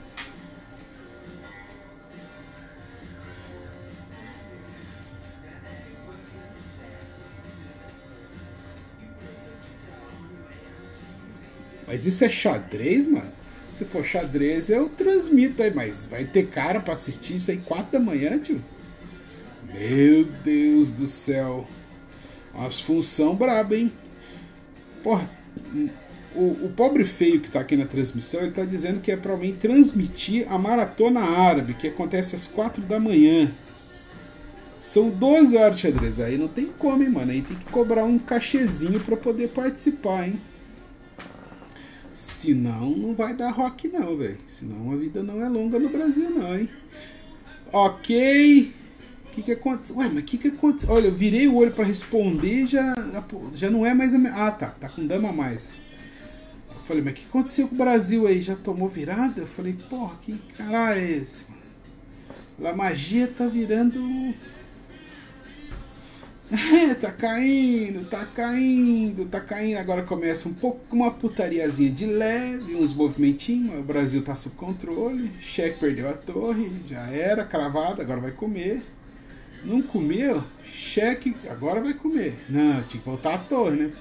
Mas isso é xadrez, mano? Se for xadrez, eu transmito aí, mas vai ter cara pra assistir isso aí quatro da manhã, tio? Meu Deus do céu. Umas função braba, hein? Porra, o, o pobre feio que tá aqui na transmissão, ele tá dizendo que é pra mim transmitir a maratona árabe, que acontece às quatro da manhã. São doze horas de xadrez. Aí não tem como, hein, mano? Aí tem que cobrar um cachezinho pra poder participar, hein? Senão não vai dar rock não, velho. Senão a vida não é longa no Brasil não, hein? Ok. O que que aconteceu? Ué, mas o que que aconteceu? Olha, eu virei o olho pra responder e já, já não é mais a minha... Ah, tá. Tá com dama a mais. Eu falei, mas o que aconteceu com o Brasil aí? Já tomou virada? Eu falei, porra, que caralho é esse, mano? A magia tá virando... tá caindo, tá caindo, tá caindo. Agora começa um pouco uma putariazinha de leve, uns movimentinhos. O Brasil tá sob controle. Cheque perdeu a torre, já era, cravado, agora vai comer. Não comeu? Cheque, agora vai comer. Não, tinha que voltar a torre, né?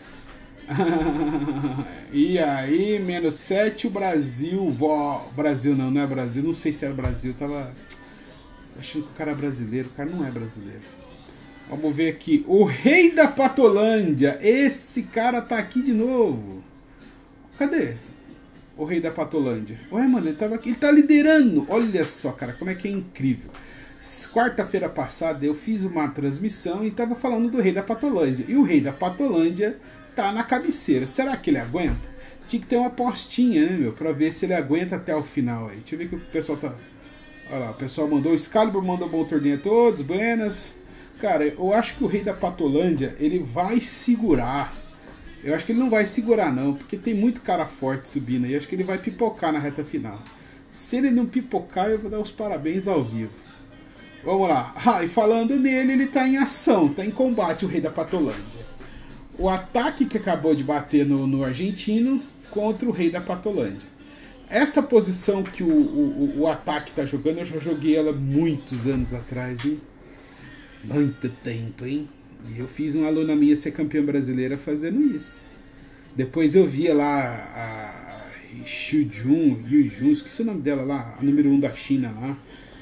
E aí, menos sete, o Brasil. Vó, Brasil não, não é Brasil. Não sei se era Brasil, tava achando que o cara é brasileiro. O cara não é brasileiro. Vamos ver aqui. O rei da Patolândia. Esse cara tá aqui de novo. Cadê o rei da Patolândia? Ué, mano, ele tava aqui. Ele tá liderando. Olha só, cara, como é que é incrível. Quarta-feira passada eu fiz uma transmissão e tava falando do rei da Patolândia. E o rei da Patolândia tá na cabeceira. Será que ele aguenta? Tinha que ter uma apostinha, né, meu? Pra ver se ele aguenta até o final aí. Deixa eu ver que o pessoal tá... Olha lá, o pessoal mandou. O Excalibur mandou bom torneio a todos. Buenas. Cara, eu acho que o rei da Patolândia, ele vai segurar. Eu acho que ele não vai segurar não, porque tem muito cara forte subindo aí. Acho que ele vai pipocar na reta final. Se ele não pipocar, eu vou dar os parabéns ao vivo. Vamos lá. Ah, e falando nele, ele tá em ação, tá em combate o rei da Patolândia. O ataque que acabou de bater no, no argentino contra o rei da Patolândia. Essa posição que o, o, o ataque tá jogando, eu já joguei ela muitos anos atrás, hein? Muito tempo, hein? E eu fiz uma aluna minha ser campeã brasileira fazendo isso. Depois eu via lá a Xu-Jun, Yu-Jun, esqueci o nome dela lá, a número um da China lá.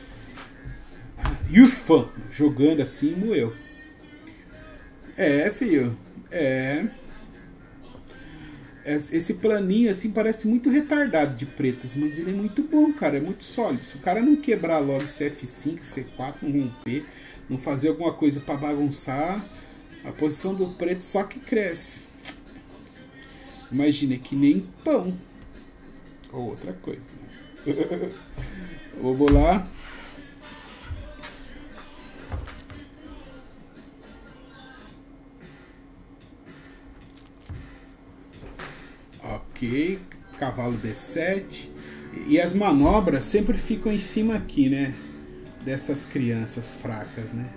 Yufan, jogando assim, moeu. É, filho, é... Esse planinho assim parece muito retardado de pretas, mas ele é muito bom, cara, é muito sólido. Se o cara não quebrar logo esse F cinco, C quatro, não romper, não fazer alguma coisa pra bagunçar, a posição do preto só que cresce. Imagina, é que nem pão. Ou outra coisa. Vamos lá. Ok, cavalo D sete. E as manobras sempre ficam em cima aqui, né? Dessas crianças fracas, né?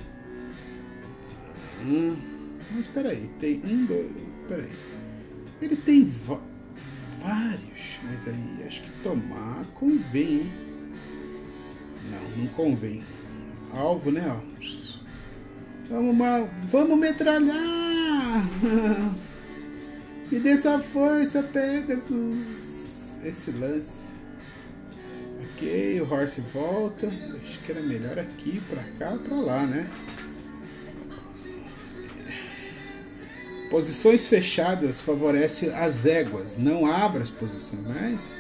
Hum, mas espera aí, tem um, dois, espera aí. Ele tem vários, mas aí acho que tomar convém, hein? Não, não convém. Alvo, né? Ó. Vamos, vamos metralhar! Me dê essa força, Pegasus. Esse lance. Ok, o Horse volta. Acho que era melhor aqui, pra cá, pra lá, né? Posições fechadas favorecem as éguas. Não abra as posições, mas...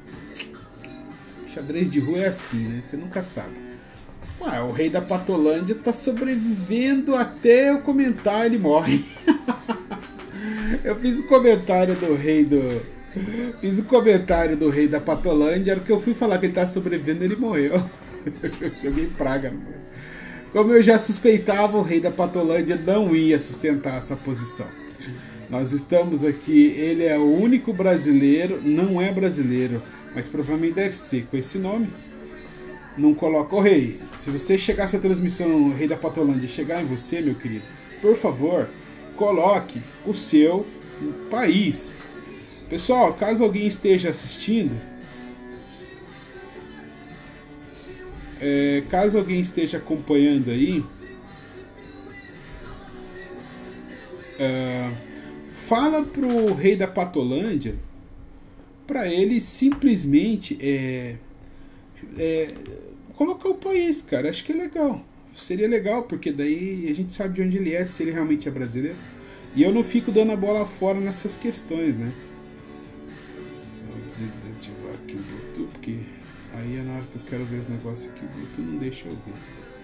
xadrez de rua é assim, né? Você nunca sabe. Ué, o rei da Patolândia tá sobrevivendo até eu comentar, ele morre. Eu fiz o um comentário do rei do, Fiz um comentário do rei da Patolândia, era que eu fui falar que ele tá sobrevivendo, ele morreu. Eu joguei praga. Como eu já suspeitava, o rei da Patolândia não ia sustentar essa posição. Nós estamos aqui, ele é o único brasileiro, não é brasileiro, mas provavelmente deve ser com esse nome. Não coloca o rei. Se você chegar essa transmissão, o rei da Patolândia, chegar em você, meu querido, por favor, coloque o seu país. Pessoal, caso alguém esteja assistindo, é, caso alguém esteja acompanhando aí, é, fala pro rei da Patolândia para ele simplesmente é, é, colocar o país, cara. Acho que é legal. Seria legal, porque daí a gente sabe de onde ele é, se ele realmente é brasileiro. E eu não fico dando a bola fora nessas questões, né? Vou desativar aqui o Bluetooth, porque aí é na hora que eu quero ver os negócios aqui, o Bluetooth não deixa eu ver.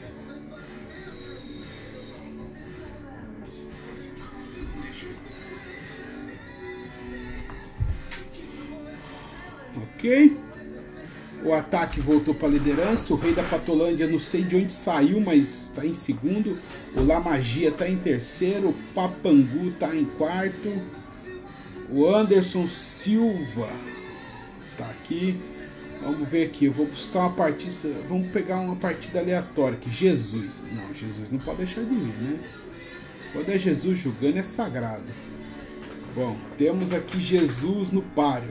Ok. O ataque voltou para a liderança. O rei da Patolândia, não sei de onde saiu, mas está em segundo. O La Magia está em terceiro. O Papangu está em quarto. O Anderson Silva está aqui. Vamos ver aqui. Eu vou buscar uma partida. Vamos pegar uma partida aleatória aqui. Jesus. Não, Jesus não pode deixar de vir, né? Quando é Jesus jogando é sagrado. Bom, temos aqui Jesus no páreo.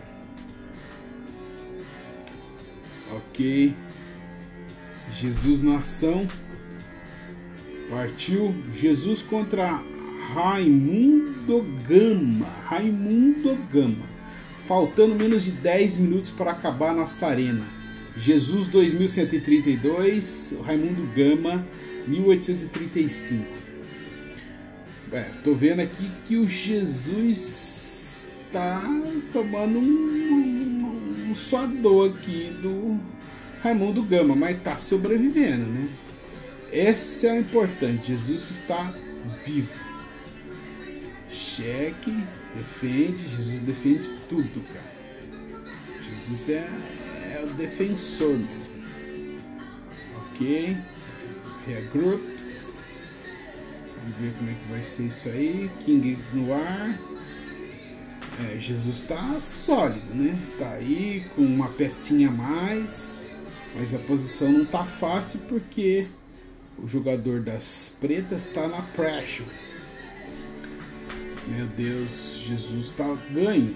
Ok. Jesus na ação. Partiu. Jesus contra Raimundo Gama. Raimundo Gama. Faltando menos de dez minutos para acabar a nossa arena. Jesus dois mil cento e trinta e dois. Raimundo Gama mil oitocentos e trinta e cinco. É, tô vendo aqui que o Jesus está tomando um, um suador aqui do Raimundo Gama, mas tá sobrevivendo, né? Esse é o importante. Jesus está vivo. Cheque, defende. Jesus defende tudo, cara. Jesus é, é o defensor mesmo. Ok. Regroups. Vamos ver como é que vai ser isso aí. King no ar. É, Jesus tá sólido, né? Tá aí com uma pecinha a mais. Mas a posição não tá fácil porque o jogador das pretas tá na pressure. Meu Deus, Jesus tá ganho.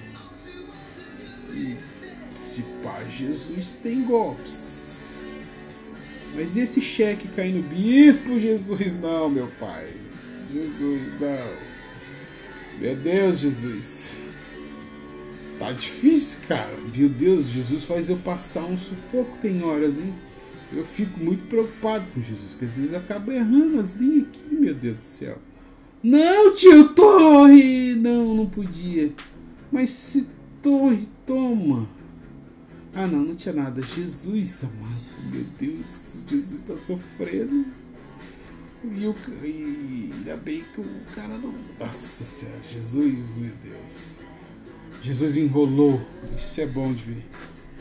E se pá, Jesus tem golpes. Mas e esse cheque cair no bispo? Jesus, não, meu pai. Jesus, não. Meu Deus, Jesus. Tá difícil, cara. Meu Deus, Jesus faz eu passar um sufoco, tem horas, hein? Eu fico muito preocupado com Jesus, que às vezes acaba errando as linhas aqui, meu Deus do céu. Não, tio, torre! Não, não podia. Mas se torre, toma. Ah, não, não tinha nada. Jesus amado, meu Deus, Jesus tá sofrendo. E, o, e ainda bem que o cara não... Nossa Senhora, Jesus, meu Deus. Jesus enrolou. Isso é bom de ver.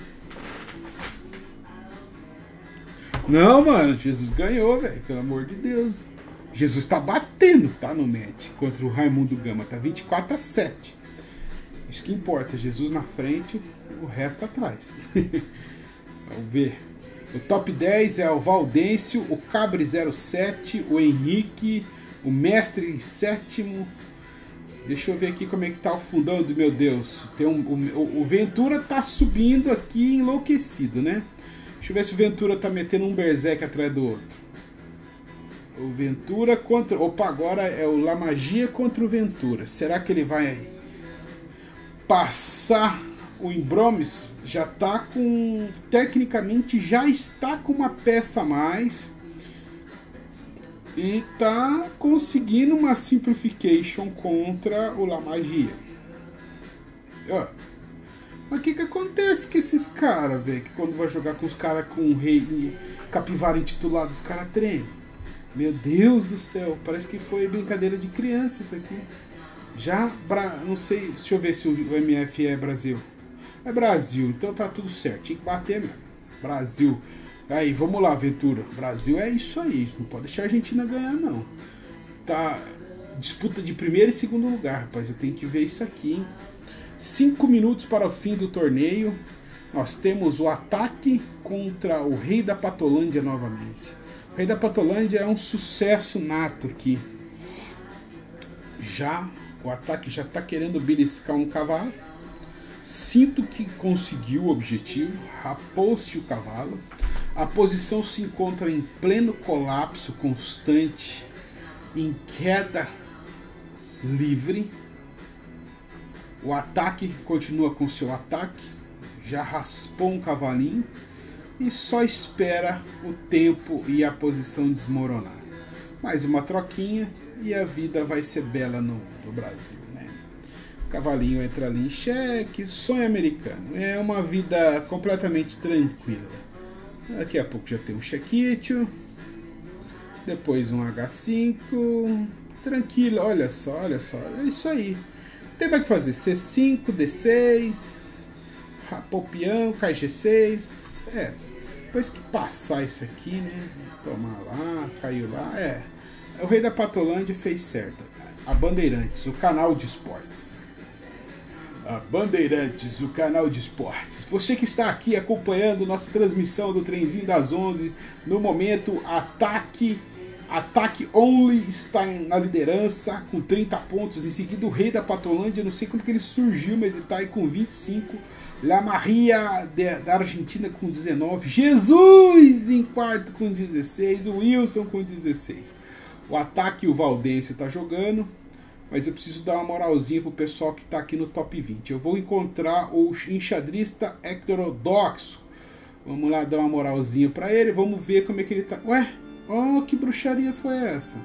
Não, mano, Jesus ganhou, velho, pelo amor de Deus. Jesus tá batendo, tá, no match contra o Raimundo Gama. Tá vinte e quatro a sete. Isso que importa, Jesus na frente, o resto atrás. Vamos ver. O top dez é o Valdêncio, o Cabri zero sete, o Henrique, o Mestre em sétimo. Deixa eu ver aqui como é que tá o fundão do meu Deus. Tem um, o, o Ventura tá subindo aqui enlouquecido, né? Deixa eu ver se o Ventura tá metendo um berserk atrás do outro. O Ventura contra... Opa, agora é o La Magia contra o Ventura. Será que ele vai passar o Imbromes? Já tá com... Tecnicamente já está com uma peça a mais. E tá conseguindo uma simplification contra o La Magia. Ó. Mas o que que acontece com esses caras, velho? Que quando vai jogar com os caras com o rei capivara intitulado, os caras tremem. Meu Deus do céu, parece que foi brincadeira de criança isso aqui. Já, Bra... não sei, deixa eu ver se o M F é Brasil. É Brasil, então tá tudo certo. Tinha que bater mesmo. Brasil. Aí, vamos lá, Ventura. Brasil é isso aí. Não pode deixar a Argentina ganhar, não. Tá. Disputa de primeiro e segundo lugar, rapaz. Eu tenho que ver isso aqui, hein? Cinco minutos para o fim do torneio. Nós temos o ataque contra o Rei da Patolândia novamente. O Rei da Patolândia é um sucesso nato aqui. Já, o ataque já está querendo beliscar um cavalo. Sinto que conseguiu o objetivo. Rapou-se o cavalo. A posição se encontra em pleno colapso constante, em queda livre. O ataque continua com seu ataque. Já raspou um cavalinho e só espera o tempo e a posição desmoronar. Mais uma troquinha e a vida vai ser bela no, no Brasil, né? O cavalinho entra ali em xeque, sonho americano. É uma vida completamente tranquila. Daqui a pouco já tem um chequite, depois um agá cinco, tranquilo, olha só, olha só, é isso aí. Tem mais que fazer, cê cinco, dê seis, rapou peão, cai gê seis, é, depois que passar isso aqui, né, tomar lá, caiu lá, é, o Rei da Patolândia fez certo. A Bandeirantes, o canal de esportes. A Bandeirantes, o canal de esportes. Você que está aqui acompanhando nossa transmissão do Trenzinho das onze, no momento, ataque, ataque Only está na liderança com trinta pontos. Em seguida, o Rei da Patolândia, não sei como que ele surgiu, mas ele está aí com vinte e cinco. La Maria de, da Argentina com dezenove. Jesus em quarto com dezesseis. O Wilson com dezesseis. O ataque, o Valdencio está jogando. Mas eu preciso dar uma moralzinha pro pessoal que tá aqui no top vinte. Eu vou encontrar o enxadrista heterodoxo. Vamos lá dar uma moralzinha pra ele. Vamos ver como é que ele tá. Ué? Oh, que bruxaria foi essa?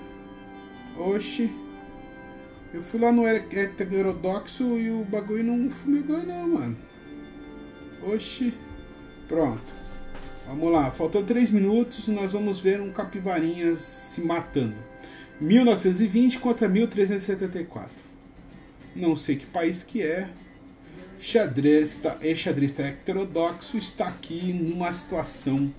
Oxi. Eu fui lá no heterodoxo e o bagulho não fumegou não, mano. Oxi. Pronto. Vamos lá. Faltando três minutos e nós vamos ver um capivarinhas se matando. mil novecentos e vinte contra mil trezentos e setenta e quatro. Não sei que país que é. Xadrista, xadrista heterodoxo está aqui numa situação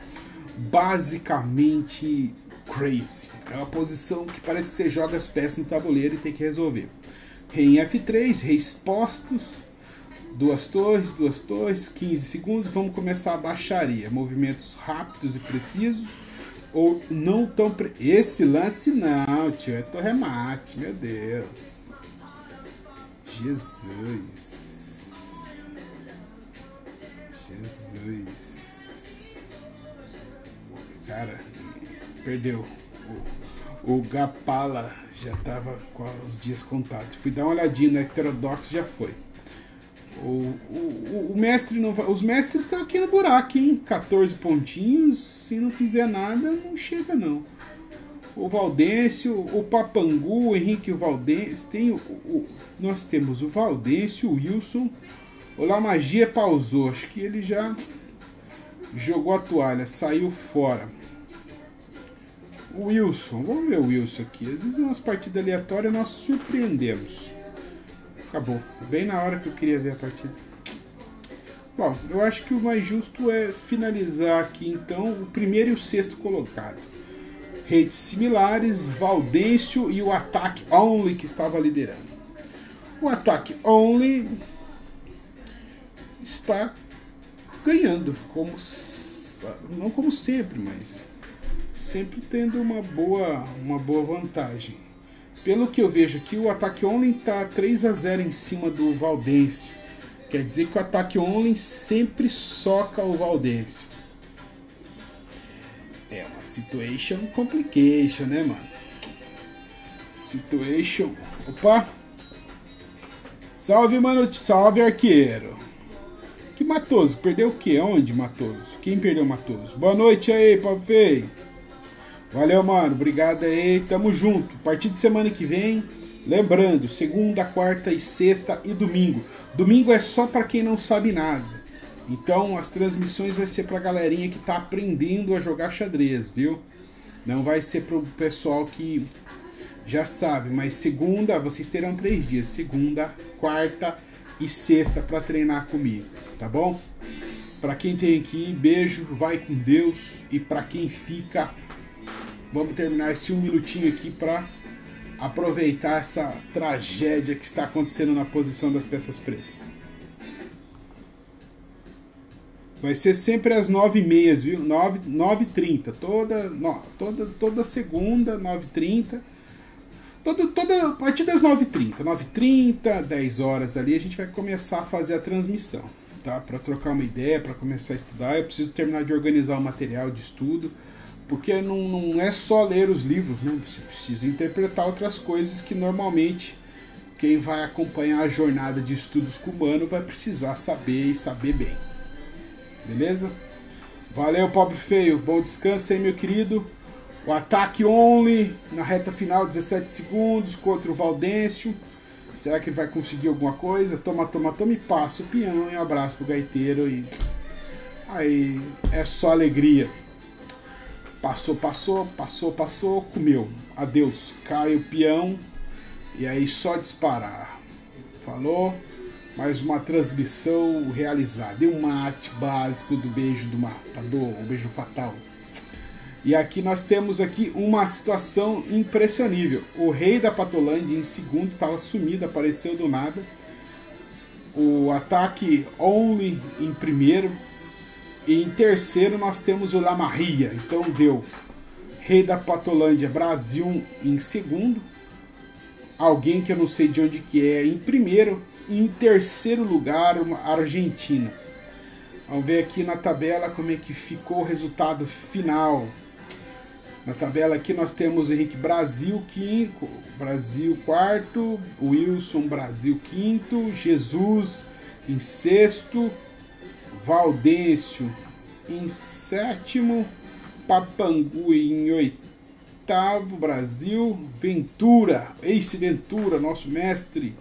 basicamente crazy. É uma posição que parece que você joga as peças no tabuleiro e tem que resolver. Rei em F três, reis postos. Duas torres, duas torres, quinze segundos. Vamos começar a baixaria. Movimentos rápidos e precisos. Ou não tão... Pre... Esse lance não, tio. É torremate, meu Deus. Jesus. Jesus. Cara, perdeu. O, o Gapala já tava com os dias contados. Fui dar uma olhadinha no heterodoxo, já foi. O, o, o mestre não vai, os mestres estão aqui no buraco, hein? quatorze pontinhos. Se não fizer nada, não chega não. O Valdencio, o Papangu, o Henrique e o Valdencio. Tem o, o, nós temos o Valdencio, o Wilson. O La Magia pausou. Acho que ele já jogou a toalha, saiu fora. O Wilson, vamos ver o Wilson aqui. Às vezes, umas partidas aleatórias nós surpreendemos. Acabou. Bem na hora que eu queria ver a partida. Bom, eu acho que o mais justo é finalizar aqui, então, o primeiro e o sexto colocado. Redes similares, Valdencio e o ataque Only que estava liderando. O ataque Only está ganhando, como não como sempre, mas sempre tendo uma boa, uma boa vantagem. Pelo que eu vejo aqui, o ataque Only está três a zero em cima do Valdencio. Quer dizer que o ataque Only sempre soca o Valdencio. É uma situation complication, né, mano? Situation... Opa! Salve, mano! Salve, arqueiro! Que Matoso? Perdeu o quê? Onde, Matoso? Quem perdeu o Matoso? Boa noite aí, Pau Feio! Valeu, mano. Obrigado aí. Tamo junto. A partir de semana que vem, lembrando, segunda, quarta e sexta e domingo. Domingo é só para quem não sabe nada. Então, as transmissões vai ser pra galerinha que tá aprendendo a jogar xadrez, viu? Não vai ser pro pessoal que já sabe, mas segunda, vocês terão três dias, segunda, quarta e sexta para treinar comigo, tá bom? Para quem tem aqui, beijo, vai com Deus, e para quem fica, vamos terminar esse um minutinho aqui para aproveitar essa tragédia que está acontecendo na posição das peças pretas. Vai ser sempre às nove e meia, viu? nove e trinta. Toda, no, toda, toda segunda, nove e trinta. Toda, toda, a partir das nove e trinta. nove e trinta, dez horas ali, a gente vai começar a fazer a transmissão. Tá? Para trocar uma ideia, para começar a estudar. Eu preciso terminar de organizar o material de estudo. Porque não, não é só ler os livros, né? Você precisa interpretar outras coisas que normalmente quem vai acompanhar a jornada de estudos cubano vai precisar saber e saber bem. Beleza? Valeu, pobre feio. Bom descanso aí, meu querido. O ataque only na reta final, dezessete segundos contra o Valdêncio. Será que ele vai conseguir alguma coisa? Toma, toma, toma e passa o peão. E um abraço pro gaiteiro. E aí é só alegria. Passou, passou, passou, passou, comeu. Adeus. Cai o peão. E aí só disparar. Falou? Mais uma transmissão realizada. E um mate básico do beijo do matador, o beijo fatal. E aqui nós temos aqui uma situação impressionível. O rei da Patolândia em segundo estava sumido, apareceu do nada. O ataque only em primeiro. E em terceiro nós temos o Lamarria. Então deu rei da Patolândia Brasil em segundo. Alguém que eu não sei de onde que é em primeiro. E em terceiro lugar, uma Argentina. Vamos ver aqui na tabela como é que ficou o resultado final. Na tabela aqui nós temos Henrique Brasil quinto, Brasil quarto, Wilson Brasil quinto, Jesus em sexto, Valdêncio em sétimo, Papangu em oitavo, Brasil, Ventura, Ace Ventura, nosso mestre,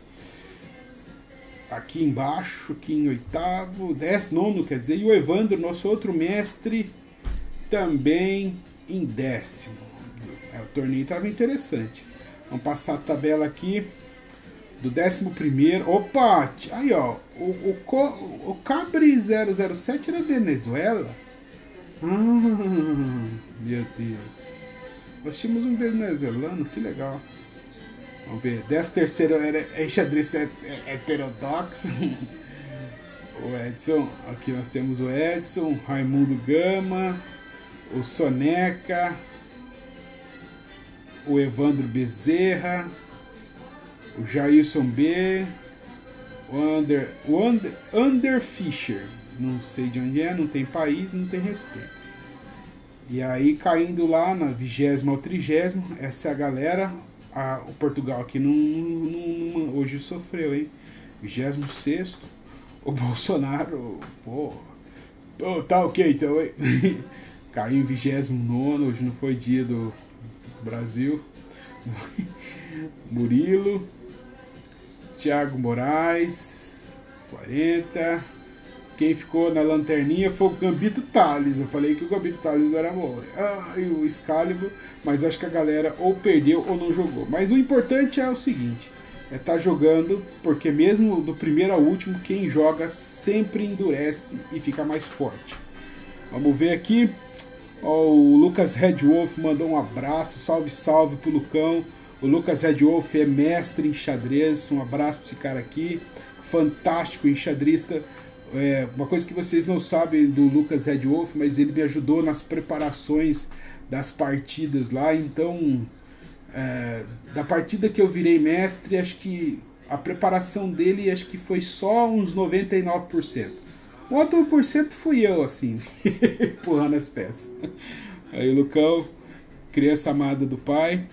aqui embaixo, aqui em oitavo, dez, nono, quer dizer, e o Evandro, nosso outro mestre, também em décimo. É, o torneio estava interessante. Vamos passar a tabela aqui do décimo primeiro. Opa! Aí, ó. O, o, o Cabri zero zero sete era Venezuela? Ah, meu Deus. Nós tínhamos um venezuelano, que legal. Vamos ver. décimo terceiro era enxadrista heterodoxo. O Edson. Aqui nós temos o Edson, Raimundo Gama, o Soneca, o Evandro Bezerra, o Jailson B, o Under, o Under, Under Fischer, não sei de onde é, não tem país, não tem respeito. E aí caindo lá na vigésima ou trigésima, essa é a galera. A, o Portugal aqui não, não, não, hoje sofreu, hein? vigésimo sexto, o Bolsonaro, pô, pô tá ok então, hein? Caiu em vigésimo nono, hoje não foi dia do Brasil. Murilo, Thiago Moraes, quarenta. Quem ficou na lanterninha foi o Gambito Tales. Eu falei que o Gambito Tales não era bom. Ah, e o Excalibur, mas acho que a galera ou perdeu ou não jogou. Mas o importante é o seguinte, é estar tá jogando, porque mesmo do primeiro ao último, quem joga sempre endurece e fica mais forte. Vamos ver aqui. Oh, o Lucas Redwolf mandou um abraço, salve, salve pro Lucão. O Lucas Redwolf é mestre em xadrez, um abraço para esse cara aqui, fantástico enxadrista. É, uma coisa que vocês não sabem do Lucas Redwolf, mas ele me ajudou nas preparações das partidas lá, então é, da partida que eu virei mestre, acho que a preparação dele acho que foi só uns noventa e nove por cento. O outro um por cento fui eu, assim, empurrando as peças. Aí, Lucão, criança amada do pai.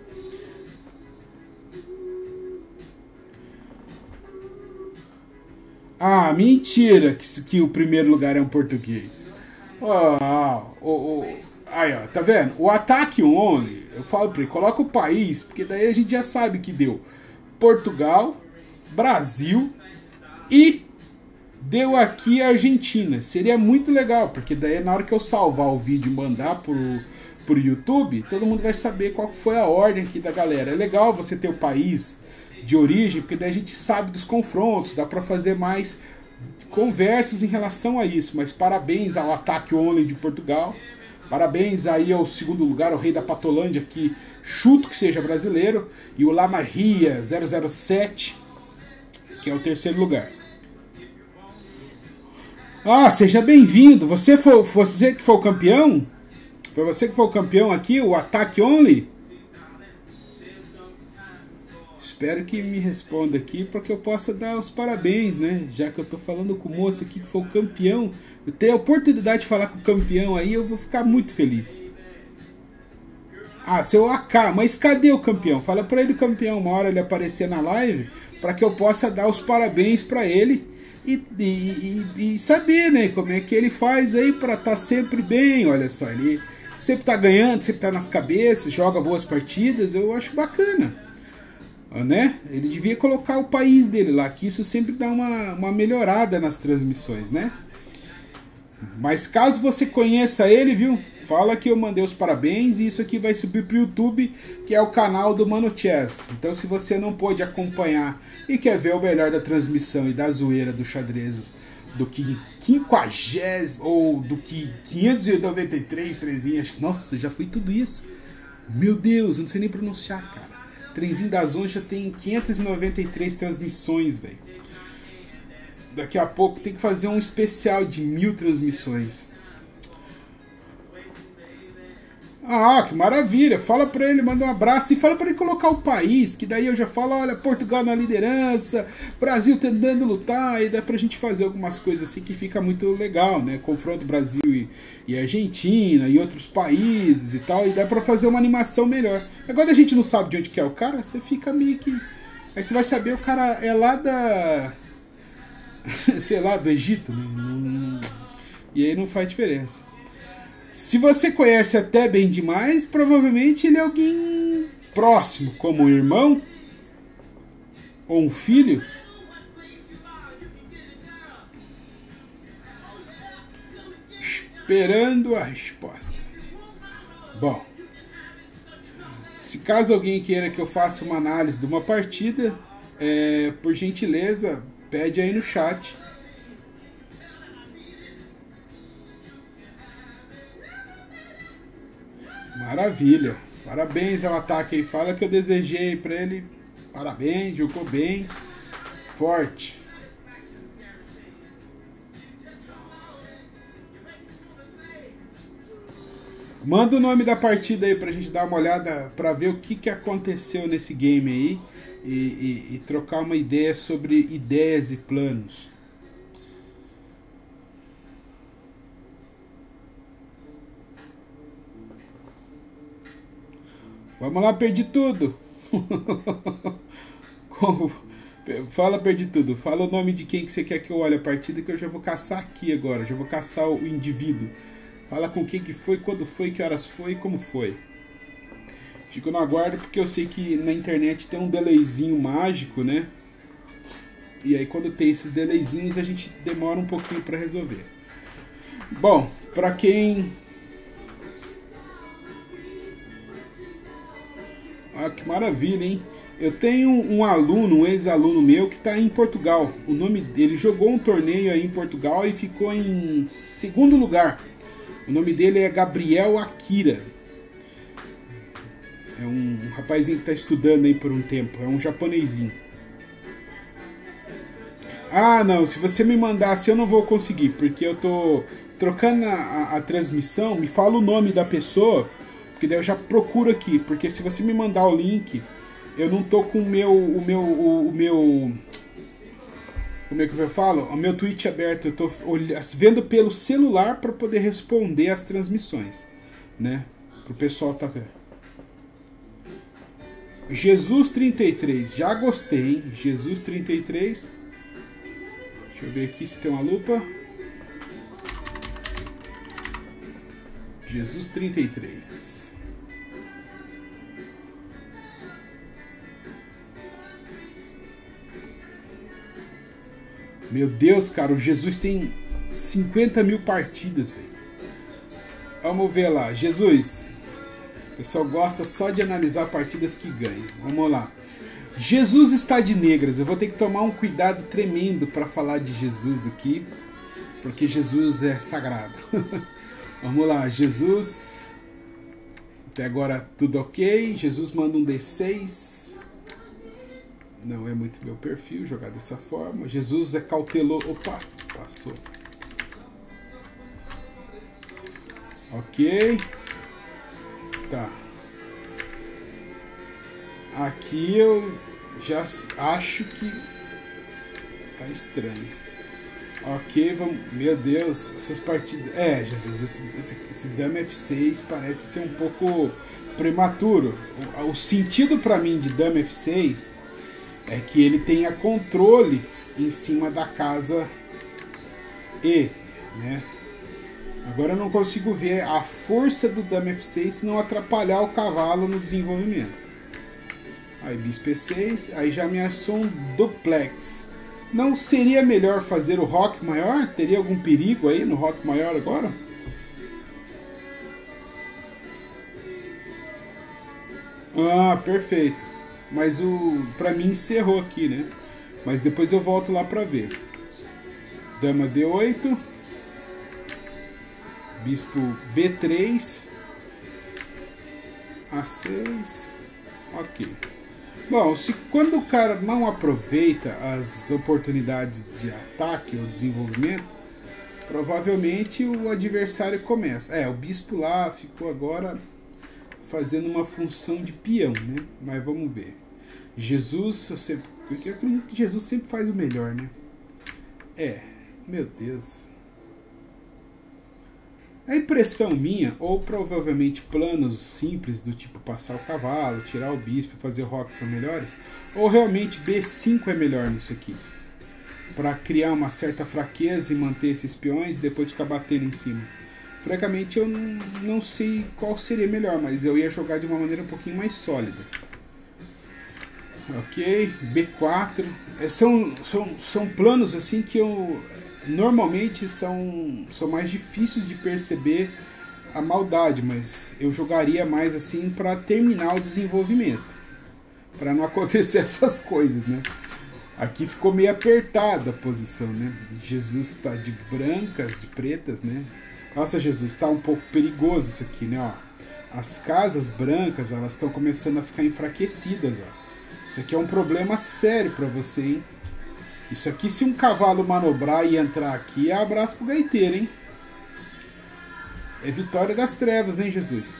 Ah, mentira que, que o primeiro lugar é um português. Oh, oh, oh. Aí, ó, tá vendo? O ataque only, eu falo pra ele, coloca o país, porque daí a gente já sabe que deu Portugal, Brasil e deu aqui a Argentina. Seria muito legal, porque daí na hora que eu salvar o vídeo e mandar pro, por YouTube, todo mundo vai saber qual foi a ordem aqui da galera. É legal você ter o país de origem, porque daí a gente sabe dos confrontos, dá pra fazer mais conversas em relação a isso. Mas parabéns ao Attack Only de Portugal, parabéns aí ao segundo lugar, ao Rei da Patolândia, que chuto que seja brasileiro, e o Lamarria zero zero sete, que é o terceiro lugar. Ah, seja bem-vindo. Você foi, você que foi o campeão? Foi você que foi o campeão aqui, o Attack Only? Espero que me responda aqui para que eu possa dar os parabéns, né? Já que eu tô falando com o moço aqui que foi o campeão, eu tenho a oportunidade de falar com o campeão aí, eu vou ficar muito feliz. Ah, seu A K, mas cadê o campeão? Fala para ele o campeão, uma hora ele aparecer na live, para que eu possa dar os parabéns para ele e, e, e, e saber, né, como é que ele faz aí para estar tá sempre bem. Olha só, ele sempre tá ganhando, sempre tá nas cabeças, joga boas partidas, eu acho bacana, né? Ele devia colocar o país dele lá, que isso sempre dá uma, uma melhorada nas transmissões, né? Mas caso você conheça ele, viu? Fala que eu mandei os parabéns e isso aqui vai subir pro YouTube, que é o canal do Mano Chess. Então se você não pôde acompanhar e quer ver o melhor da transmissão e da zoeira do xadrez do que quinquagésimo ou do que quinhentos e noventa e três trezinho, acho que, nossa, já foi tudo isso. Meu Deus, eu não sei nem pronunciar, cara. Trenzinho das onze já tem quinhentas e noventa e três transmissões, velho. Daqui a pouco tem que fazer um especial de mil transmissões. Ah, que maravilha. Fala pra ele, manda um abraço e fala pra ele colocar o país, que daí eu já falo, olha, Portugal na liderança, Brasil tentando lutar, e dá pra gente fazer algumas coisas assim que fica muito legal, né? Confronto Brasil e, e Argentina e outros países e tal, e dá pra fazer uma animação melhor. Agora a gente não sabe de onde que é o cara, você fica meio que... Aí você vai saber, o cara é lá da... sei lá, do Egito, né? E aí não faz diferença. Se você conhece até bem demais, provavelmente ele é alguém próximo, como um irmão ou um filho. Esperando a resposta. Bom, se caso alguém queira que eu faça uma análise de uma partida, é, por gentileza, pede aí no chat. Maravilha. Parabéns ao Ataque aí. Fala que eu desejei pra ele. Parabéns, jogou bem. Forte. Manda o nome da partida aí pra gente dar uma olhada, pra ver o que, que aconteceu nesse game aí. E, e, e trocar uma ideia sobre ideias e planos. Vamos lá, perdi tudo. Fala, perdi tudo. Fala o nome de quem que você quer que eu olhe a partida, que eu já vou caçar aqui agora. Já vou caçar o indivíduo. Fala com quem que foi, quando foi, que horas foi e como foi. Fico no aguardo porque eu sei que na internet tem um delayzinho mágico, né? E aí quando tem esses delayzinhos a gente demora um pouquinho para resolver. Bom, para quem... Ah, que maravilha, hein? Eu tenho um aluno, um ex-aluno meu que está em Portugal. O nome dele jogou um torneio aí em Portugal e ficou em segundo lugar. O nome dele é Gabriel Akira. É um rapazinho que está estudando aí por um tempo. É um japonesinho. Ah, não. Se você me mandasse, eu não vou conseguir. Porque eu tô trocando a, a, a transmissão. Me fala o nome da pessoa. Porque daí eu já procuro aqui. Porque se você me mandar o link, eu não tô com o meu... O meu... O, o meu como é que eu falo? O meu Twitch aberto. Eu tô vendo pelo celular para poder responder as transmissões. Né? Pro pessoal tá... Jesus trinta e três. Já gostei, hein? Jesus trinta e três. Deixa eu ver aqui se tem uma lupa. Jesus trinta e três. Meu Deus, cara, o Jesus tem cinquenta mil partidas, velho. Vamos ver lá. Jesus, pessoal gosta só de analisar partidas que ganham. Vamos lá. Jesus está de negras. Eu vou ter que tomar um cuidado tremendo para falar de Jesus aqui, porque Jesus é sagrado. Vamos lá, Jesus. Até agora tudo ok. Jesus manda um D seis. Não é muito meu perfil jogar dessa forma. Jesus é cauteloso. Opa, passou. Ok. Tá. Aqui eu já acho que tá estranho. Ok, vamos. Meu Deus, essas partidas. É, Jesus, esse, esse, esse Dama F seis parece ser um pouco prematuro. O, o sentido para mim de Dama F seis é que ele tenha controle em cima da casa E, né? Agora eu não consigo ver a força do Dama F seis se não atrapalhar o cavalo no desenvolvimento. Aí Bispo E seis, aí já ameaçou um duplex. Não seria melhor fazer o roque maior? Teria algum perigo aí no roque maior agora? Ah, perfeito. Mas o pra mim encerrou aqui, né? Mas depois eu volto lá pra ver. Dama D oito. Bispo B três. A seis. Ok. Bom, se quando o cara não aproveita as oportunidades de ataque ou desenvolvimento, provavelmente o adversário começa. É, o bispo lá ficou agora fazendo uma função de peão, né? Mas vamos ver. Jesus, eu, sempre, eu acredito que Jesus sempre faz o melhor, né? É, meu Deus. A impressão minha, ou provavelmente planos simples do tipo passar o cavalo, tirar o bispo e fazer o roque são melhores, ou realmente B cinco é melhor nisso aqui, para criar uma certa fraqueza e manter esses peões e depois ficar batendo em cima. Francamente eu não, não sei qual seria melhor, mas eu ia jogar de uma maneira um pouquinho mais sólida. Ok, B quatro, é, são, são, são planos assim que eu... normalmente são, são mais difíceis de perceber a maldade, mas eu jogaria mais assim para terminar o desenvolvimento, para não acontecer essas coisas, né? Aqui ficou meio apertada a posição, né? Jesus está de brancas, de pretas, né? Nossa, Jesus, está um pouco perigoso isso aqui, né? Ó, as casas brancas, elas estão começando a ficar enfraquecidas, ó. Isso aqui é um problema sério para você, hein? Isso aqui, se um cavalo manobrar e entrar aqui, é abraço pro gaiteiro, hein? É vitória das trevas, hein, Jesus?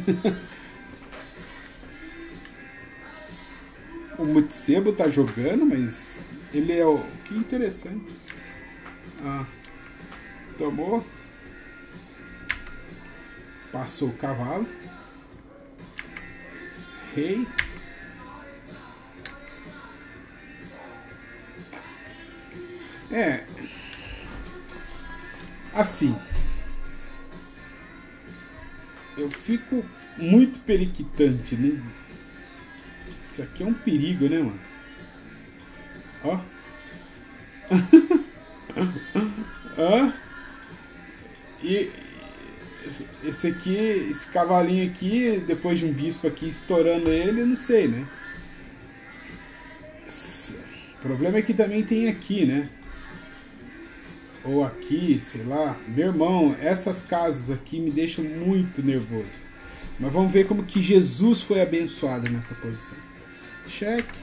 O Mutsebo tá jogando, mas ele é o... Que interessante. Ah, tomou. Passou o cavalo. Rei. É, assim, eu fico muito periquitante, né? Isso aqui é um perigo, né, mano? Ó. Ó. E esse aqui, esse cavalinho aqui, depois de um bispo aqui estourando ele, eu não sei, né? O problema é que também tem aqui, né? Ou aqui, sei lá. Meu irmão, essas casas aqui me deixam muito nervoso. Mas vamos ver como que Jesus foi abençoado nessa posição. Cheque.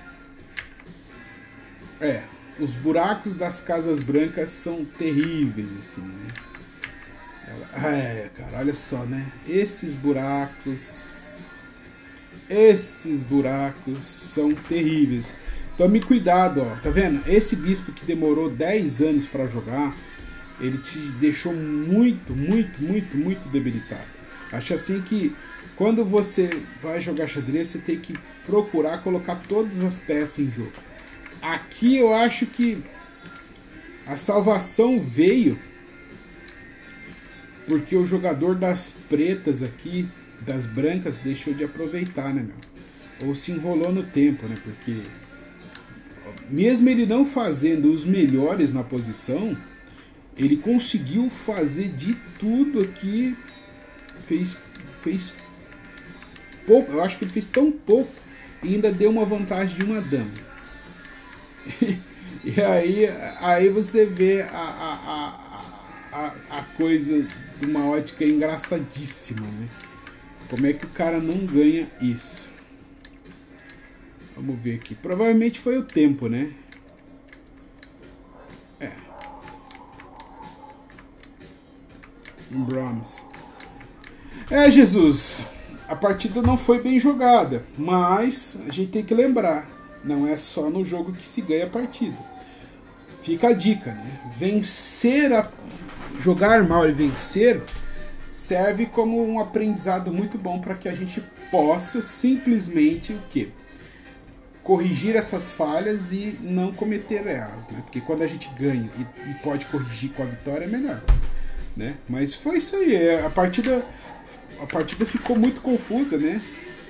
É, os buracos das casas brancas são terríveis, assim, né? Ela, é, cara, olha só, né? Esses buracos... Esses buracos são terríveis. Tome cuidado, ó, tá vendo? Esse bispo que demorou dez anos para jogar, ele te deixou muito, muito, muito, muito debilitado. Acho assim que quando você vai jogar xadrez, você tem que procurar colocar todas as peças em jogo. Aqui eu acho que a salvação veio porque o jogador das pretas aqui, das brancas, deixou de aproveitar, né, meu? Ou se enrolou no tempo, né? Porque... mesmo ele não fazendo os melhores na posição, ele conseguiu fazer de tudo aqui, fez, fez pouco, eu acho que ele fez tão pouco e ainda deu uma vantagem de uma dama. E aí, aí você vê a, a, a, a, a coisa de uma ótica engraçadíssima, né? Como é que o cara não ganha isso? Vamos ver aqui. Provavelmente foi o tempo, né? É. Um Brahms. É, Jesus. A partida não foi bem jogada, mas a gente tem que lembrar, não é só no jogo que se ganha a partida. Fica a dica, né? Vencer, a... jogar mal e vencer serve como um aprendizado muito bom para que a gente possa simplesmente o quê? Corrigir essas falhas e não cometer elas, né? Porque quando a gente ganha e, e pode corrigir com a vitória é melhor, né? Mas foi isso aí, a partida a partida ficou muito confusa, né?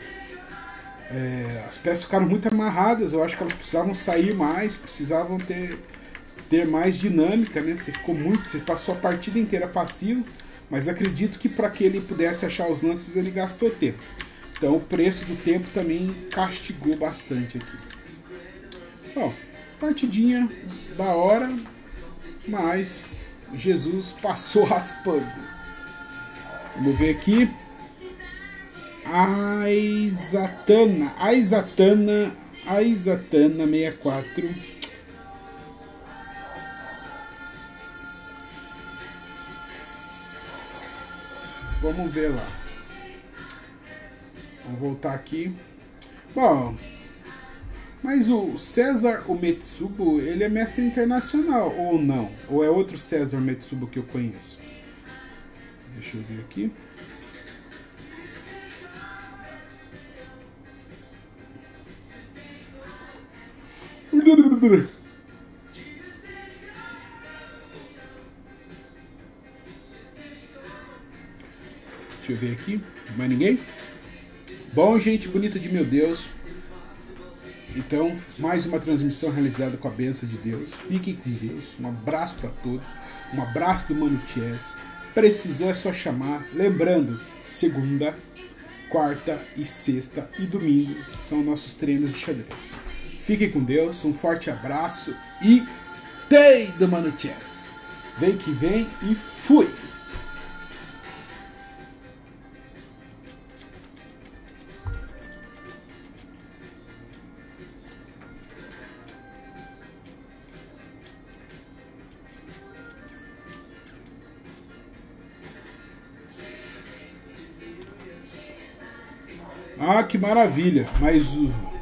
É, as peças ficaram muito amarradas, eu acho que elas precisavam sair mais, precisavam ter, ter mais dinâmica, né? Você ficou muito, você passou a partida inteira passivo, mas acredito que para que ele pudesse achar os lances ele gastou tempo. Então o preço do tempo também castigou bastante aqui. Bom, partidinha da hora, mas Jesus passou raspando. Vamos ver aqui. Aizatana, Aizatana, Aizatana sessenta e quatro. Vamos ver lá. Vamos voltar aqui. Bom, mas o César Umetsubo, ele é mestre internacional ou não? Ou é outro César Umetsubo que eu conheço? Deixa eu ver aqui. Deixa eu ver aqui. Mais ninguém? Bom, gente bonita de meu Deus. Então, mais uma transmissão realizada com a bênção de Deus. Fiquem com Deus. Um abraço para todos. Um abraço do Mano Chess. Precisou é só chamar. Lembrando, segunda, quarta e sexta e domingo são nossos treinos de xadrez. Fiquem com Deus. Um forte abraço e Tei do Mano Chess. Vem que vem e fui! Ah, que maravilha! Mas o